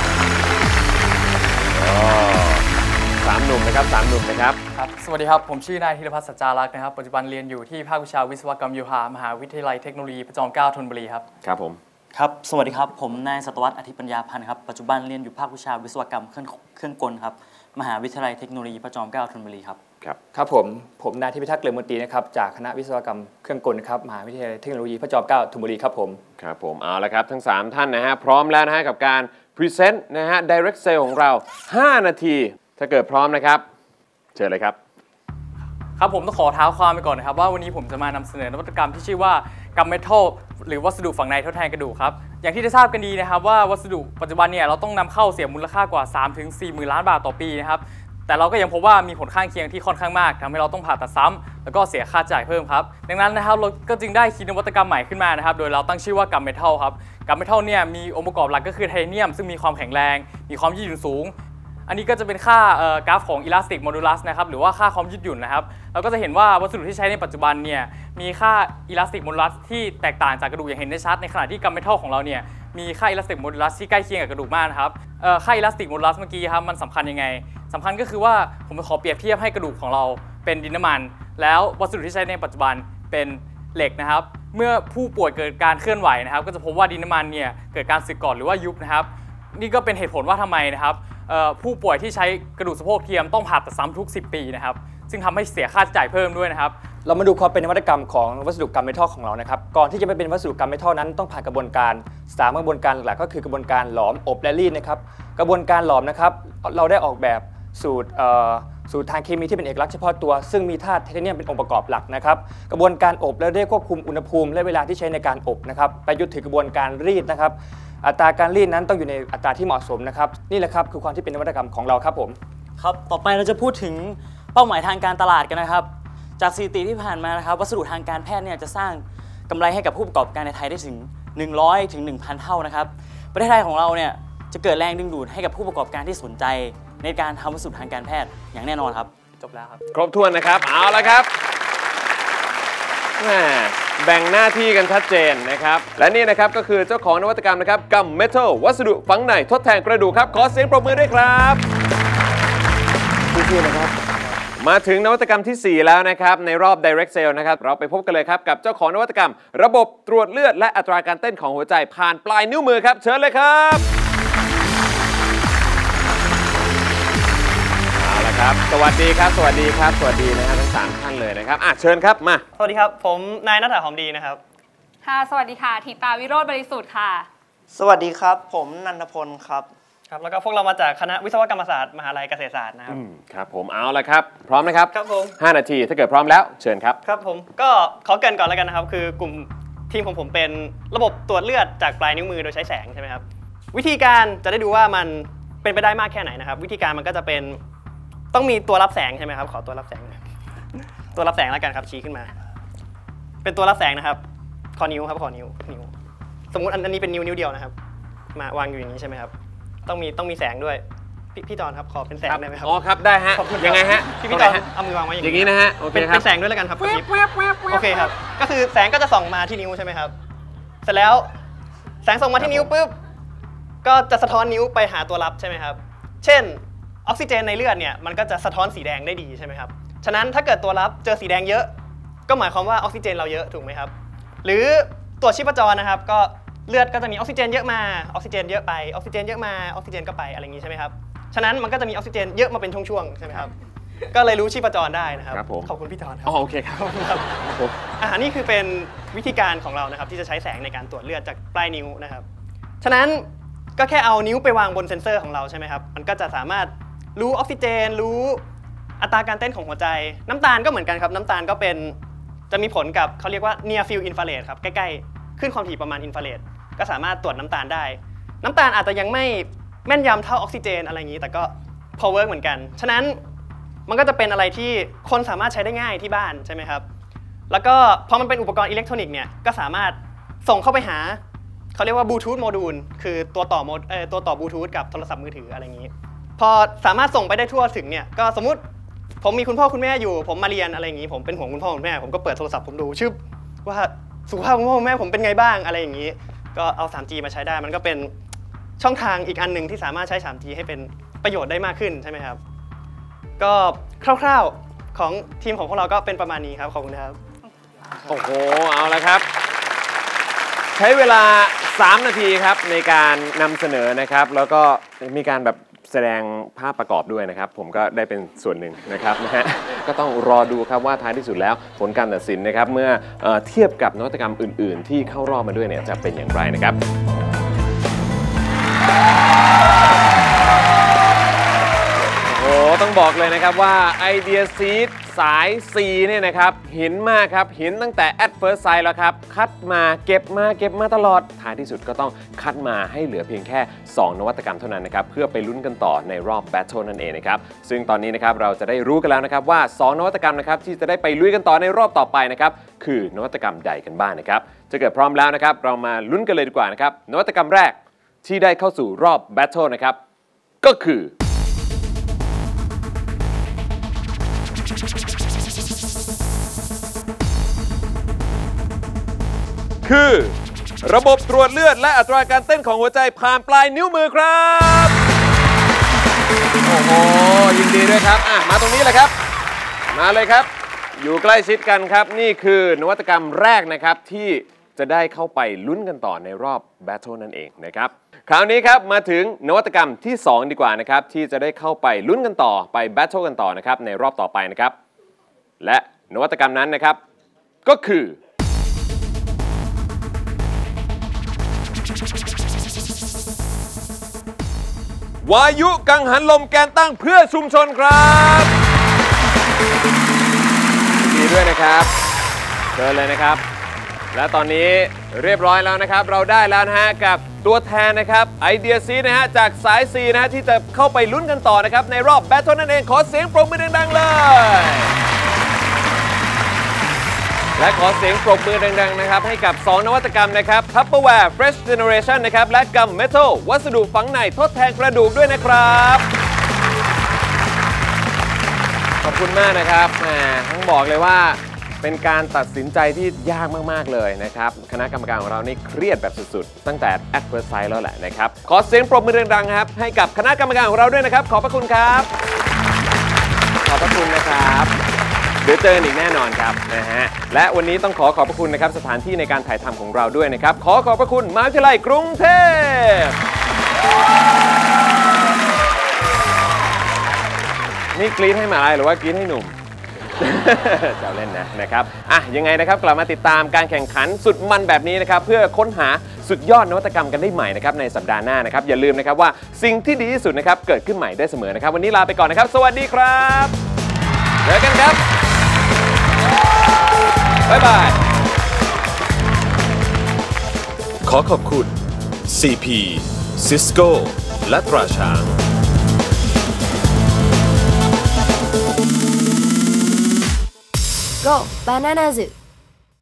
3 หนุ่มนะครับ3 หนุ่มนะครับครับสวัสดีครับผมชื่อนายธีรพัฒน์สัจจารักษ์นะครับปัจจุบันเรียนอยู่ที่ภาควิชาวิศวกรรมโยธามหาวิทยาลัยเทคโนโลยีพระจอมเกล้าธนบุรีครับครับผมครับสวัสดีครับผมนายสัตวัฒน์อธิปัญญาพันธ์ครับปัจจุบันเรียนอยู่ภาควิชาวิศวกรรมเครื่องกลครับมหาวิทยาลัยเทคโนโลยีพระจอมเกล้าธนบุรีครับครับผมนายธิพิทักษ์เกลือมนตรีนะครับจากคณะวิศวกรรมเครื่องกลครับมหาวิทยาลัยเทคโนโลยีพระจอมเกล้าธนบุรีครับผมเอาละครับทั้ง3ท่านนะฮะพร้อมแล้วนะฮะกับการพรีเซนต์นะฮะ direct sale ของเรา5 นาทีถ้าเกิดพร้อมนะครับเชิญเลยครับครับผมต้องขอเท้าความไปก่อนนะครับว่าวันนี้ผมจะมานำเสนอนวัตกรรมที่ชื่อว่ากัมเมทัลหรือวัสดุฝังในทดแทนกระดูกครับอย่างที่ได้ทราบกันดีนะครับว่าวัสดุปัจจุบันเนี่ยเราต้องนำเข้าเสียมูลค่ากว่า 3-4 หมื่นล้านบาทต่อปีนะครับแต่เราก็ยังพบว่ามีผลข้างเคียงที่ค่อนข้างมากทำให้เราต้องผ่าตัดซ้ำแล้วก็เสียค่าจ่ายเพิ่มครับดังนั้นนะครับเราก็จึงได้คิดนวัตกรรมใหม่ขึ้นมานะครับโดยเราตั้งชื่อว่ากัมเมทัลครับกัมเมทัลเนี่ยมีองค์ประกอบหลักก็คือไทเทเนียมซึ่งมีความแข็งแรงมีความยืดหยุ่นสูงอันนี้ก็จะเป็นค่ากราฟของ Elastic Modulus นะครับหรือว่าค่าความยืดหยุ่นนะครับเราก็จะเห็นว่าวัสดุที่ใช้ในปัจจุบันเนี่ยมีค่า Elastic Modulus ที่แตกต่างจากกระดูกอย่างเห็นได้ชัดในขณะที่กัมเมทัลของเราเนี่ยมีค่า Elastic Modulus ที่ใกล้เคียงกับกระดูกมากนะครับค่า Elastic Modulus เมื่อกี้ครับมันสำคัญยังไงสำคัญก็คือว่าผมขอเปรียบเทียบให้กระดูกของเราเป็นดินน้ำมันแล้ววัสดุที่ใช้ในปัจจุบันเป็นเหล็กนะครับเมื่อผู้ป่วยเกิดการเคลื่อนไหวนะครับก็จะพบว่าดินน้ำมันเนี่ยเกิดการสึกก่อนหรือว่ายุบนะครับนี่ก็เป็นเหตุผลว่าทำไมนะครับผู้ป่วยที่ใช้กระดูกสะโพกเทียมต้องผ่าตัดซ้ำทุก10 ปีนะครับซึ่งทำให้เสียค่าใช้จ่ายเพิ่มด้วยนะครับเรามาดูความเป็นนวัตกรรมของวัสดุกัมเมทัลของเรานะครับก่อนที่จะไปเป็นวัสดุกัมเมทัลนั้นต้องผ่านกระบวนการ3 กระบวนการหลักก็คือกระบวนการหลอมอบและรีดนะครับกระบวนการหลอมนะครับเราได้ออกแบบสูตรทางเคมีที่เป็นเอกลักษณ์เฉพาะตัวซึ่งมีธาตุไทเทเนียมเป็นองค์ประกอบหลักนะครับกระบวนการอบและได้ควบคุมอุณหภูมิและเวลาที่ใช้ในการอบนะครับไปจนถึงกระบวนการรีดนะครับอัตราการรีดนั้นต้องอยู่ในอัตราที่เหมาะสมนะครับนี่แหละครับคือความที่เป็นนวัตกรรมของเราครับผมครับต่อไปเราจะพูดถึงเป้าหมายทางการตลาดกันนะครับจากสถิติที่ผ่านมานะครับวัสดุทางการแพทย์เนี่ยจะสร้างกำไรให้กับผู้ประกอบการในไทยได้ถึง100 ถึง 1,000 เท่านะครับประเทศไทยของเราเนี่ยจะเกิดแรงดึงดูดให้กับผู้ประกอบการที่สนใจในการทำวัสดุทางการแพทย์อย่างแน่นอนครับจบแล้วครับครบถ้วนนะครับเอาละครับแบ่งหน้าที่กันชัดเจนนะครับและนี่นะครับก็คือเจ้าของนวัตกรรมนะครับกัมเมทัลวัสดุฝังในทดแทนกระดูกครับขอเสียงปรบมือด้วยครับสู้ๆนะครับมาถึงนวัตกรรมที่4แล้วนะครับในรอบ direct sale นะครับเราไปพบกันเลยครับกับเจ้าของนวัตกรรมระบบตรวจเลือดและอัตราการเต้นของหัวใจผ่านปลายนิ้วมือครับเชิญเลยครับเอาละครับสวัสดีครับสวัสดีครับสวัสดีนะครับทั้ง3ท่านเลยนะครับเชิญครับมาสวัสดีครับผมนายณัฐาหอมดีนะครับค่ะสวัสดีค่ะธิตาวิโรจน์บริสุทธิ์ค่ะสวัสดีครับผมนันทพลครับแล้วก็พวกเรามาจากคณะวิศวกรรมศาสตร์มหาวิทยาลัยเกษตรศาสตร์นะครับครับผมเอาละครับพร้อมนะครับครับผม 5 นาทีถ้าเกิดพร้อมแล้วเชิญครับครับผมก็ขอเกริ่นก่อนแล้วกันนะครับคือกลุ่มทีมของผมเป็นระบบตรวจเลือดจากปลายนิ้วมือโดยใช้แสงใช่ไหมครับวิธีการจะได้ดูว่ามันเป็นไปได้มากแค่ไหนนะครับวิธีการมันก็จะเป็นต้องมีตัวรับแสงใช่ไหมครับขอตัวรับแสงตัวรับแสงแล้วกันครับชี้ขึ้นมาเป็นตัวรับแสงนะครับขอนิ้วครับขอนิ้วสมมุติอันนี้เป็นนิ้วเดียวนะครับมาวางอยู่อย่างนี้ใช่ไหมครับต้องมีแสงด้วยพี่จอนครับขอเป็นแสงได้ไหมครับอ๋อครับได้ฮะยังไงฮะพี่จอนเอามือวางไว้อย่างนี้นะฮะโอเคครับเป็นแสงด้วยแล้วกันครับโอเคครับก็คือแสงก็จะส่องมาที่นิ้วใช่ไหมครับเสร็จแล้วแสงส่องมาที่นิ้วปุ๊บก็จะสะท้อนนิ้วไปหาตัวรับใช่ไหมครับเช่นออกซิเจนในเลือดเนี่ยมันก็จะสะท้อนสีแดงได้ดีใช่ไหมครับฉะนั้นถ้าเกิดตัวรับเจอสีแดงเยอะก็หมายความว่าออกซิเจนเราเยอะถูกไหมครับหรือตรวจชีพจรนะครับก็เลือดก็จะมีออกซิเจนเยอะมาออกซิเจนเยอะไปออกซิเจนเยอะมาออกซิเจนก็ไปอะไรอย่างนี้ใช่ไหมครับฉะนั้นมันก็จะมีออกซิเจนเยอะมาเป็นช่วงๆใช่ไหมครับก็เลยรู้ชีพจรได้นะครับขอบคุณพี่จอนครับโอเคครับนี่คือเป็นวิธีการของเรานะครับที่จะใช้แสงในการตรวจเลือดจากปลายนิ้วนะครับฉะนั้นก็แค่เอานิ้วไปวางบนเซ็นเซอร์ของเราใช่ไหมครับมันก็จะสามารถรู้ออกซิเจนรู้อัตราการเต้นของหัวใจน้ำตาลก็เหมือนกันครับน้ำตาลก็เป็นจะมีผลกับเขาเรียกว่า near field infrared ครับใกล้ๆขึ้นความถี่ประมาณอินฟราเรดก็สามารถตรวจน้ำตาลได้น้ำตาลอาจจะยังไม่แม่นยำเท่าออกซิเจนอะไรอย่างนี้แต่ก็พอเวิร์กเหมือนกันฉะนั้นมันก็จะเป็นอะไรที่คนสามารถใช้ได้ง่ายที่บ้านใช่ไหมครับแล้วก็พอมันเป็นอุปกรณ์อิเล็กทรอนิกส์เนี่ยก็สามารถส่งเข้าไปหาเขาเรียกว่าบลูทูธโมดูลคือตัวต่อบลูทูธกับโทรศัพท์มือถืออะไรอย่างนี้พอสามารถส่งไปได้ทั่วถึงเนี่ยก็สมมุติผมมีคุณพ่อคุณแม่อยู่ผมมาเรียนอะไรอย่างนี้ผมเป็นห่วงคุณพ่อคุณแม่ผมก็เปิดโทรศัพท์ผมดูชื่อว่าสุขภาพคุณพ่อคุณแม่ผมเป็นไงบ้างอะไรอย่างนี้ก็เอา 3G มาใช้ได้มันก็เป็นช่องทางอีกอันหนึ่งที่สามารถใช้ 3G ให้เป็นประโยชน์ได้มากขึ้นใช่ไหมครับก็คร่าวๆของทีมของพวกเราก็เป็นประมาณนี้ครับขอบคุณครับโอ้โหเอาละครับใช้เวลา3 นาทีครับในการนำเสนอนะครับแล้วก็มีการแบบแสดงภาพประกอบด้วยนะครับผมก็ได้เป็นส่วนหนึ่งนะครับนะฮะก็ต้องรอดูครับว่าท้ายที่สุดแล้วผลการตัดสินนะครับเมื่อเทียบกับนวัตกรรมอื่นๆที่เข้ารอบมาด้วยเนี่ยจะเป็นอย่างไรนะครับโอ้ต้องบอกเลยนะครับว่าไอเดียซีดสาย C เนี่ยนะครับเห็นมากครับเห็นตั้งแต่ at first sight แล้วครับคัดมาเก็บมาตลอดท้ายที่สุดก็ต้องคัดมาให้เหลือเพียงแค่2 นวัตกรรมเท่านั้นนะครับเพื่อไปลุ้นกันต่อในรอบ Battle นั่นเองนะครับซึ่งตอนนี้นะครับเราจะได้รู้กันแล้วนะครับว่า2 นวัตกรรมนะครับที่จะได้ไปลุยกันต่อในรอบต่อไปนะครับคือนวัตกรรมใดกันบ้างนะครับจะเกิดพร้อมแล้วนะครับเรามาลุ้นกันเลยดีกว่านะครับนวัตกรรมแรกที่ได้เข้าสู่รอบ Battle นะครับก็คือระบบตรวจเลือดและอัตราการเต้นของหัวใจผ่านปลายนิ้วมือครับโอ้โหยินดีด้วยครับมาตรงนี้เลยครับมาเลยครับอยู่ใกล้ชิดกันครับนี่คือนวัตกรรมแรกนะครับที่จะได้เข้าไปลุ้นกันต่อในรอบ Battle นั่นเองนะครับคราวนี้ครับมาถึงนวัตกรรมที่2ดีกว่านะครับที่จะได้เข้าไปลุ้นกันต่อไป Battle กันต่อนะครับในรอบต่อไปนะครับและนวัตกรรมนั้นนะครับก็คือวายุกังหันลมแกนตั้งเพื่อชุมชนครับดีด้วยนะครับเชิญเลยนะครับและตอนนี้เรียบร้อยแล้วนะครับเราได้แล้วนะฮะกับตัวแทนนะครับไอเดียซีนะฮะจากสาย C นะฮะที่จะเข้าไปลุ้นกันต่อนะครับในรอบ Battle นั่นเองขอเสียงปรบมือดังๆเลยและขอเสียงปรบมือดังๆนะครับให้กับ2 นวัตกรรมนะครับ Tupperware Fresh Generation นะครับและกัมเมทัลวัสดุฝังในทดแทนกระดูกด้วยนะครับขอบคุณมากนะครับต้องบอกเลยว่าเป็นการตัดสินใจที่ยากมากๆเลยนะครับคณะกรรมการของเรานี่เครียดแบบสุดๆตั้งแต่ at first sight แล้วแหละนะครับขอเสียงปรบมือดังๆครับให้กับคณะกรรมการของเราด้วยนะครับขอบพระคุณครับขอบพระคุณนะครับเดี๋ยวเจอกันอีกแน่นอนครับนะฮะและวันนี้ต้องขอบพระคุณนะครับสถานที่ในการถ่ายทำของเราด้วยนะครับขอบพระคุณมหาวิทยาลัยกรุงเทพนี่กรี๊ดให้หมาลายหรือว่ากรี๊ดให้หนุ่มจะเล่นนะครับยังไงนะครับกลับมาติดตามการแข่งขันสุดมันแบบนี้นะครับเพื่อค้นหาสุดยอดนวัตกรรมกันได้ใหม่นะครับในสัปดาห์หน้านะครับอย่าลืมนะครับว่าสิ่งที่ดีที่สุดนะครับเกิดขึ้นใหม่ได้เสมอนะครับวันนี้ลาไปก่อนนะครับสวัสดีครับเจอกันครับบ๊ายบายขอขอบคุณ CP Cisco และตราช้าง Go Banana Zoo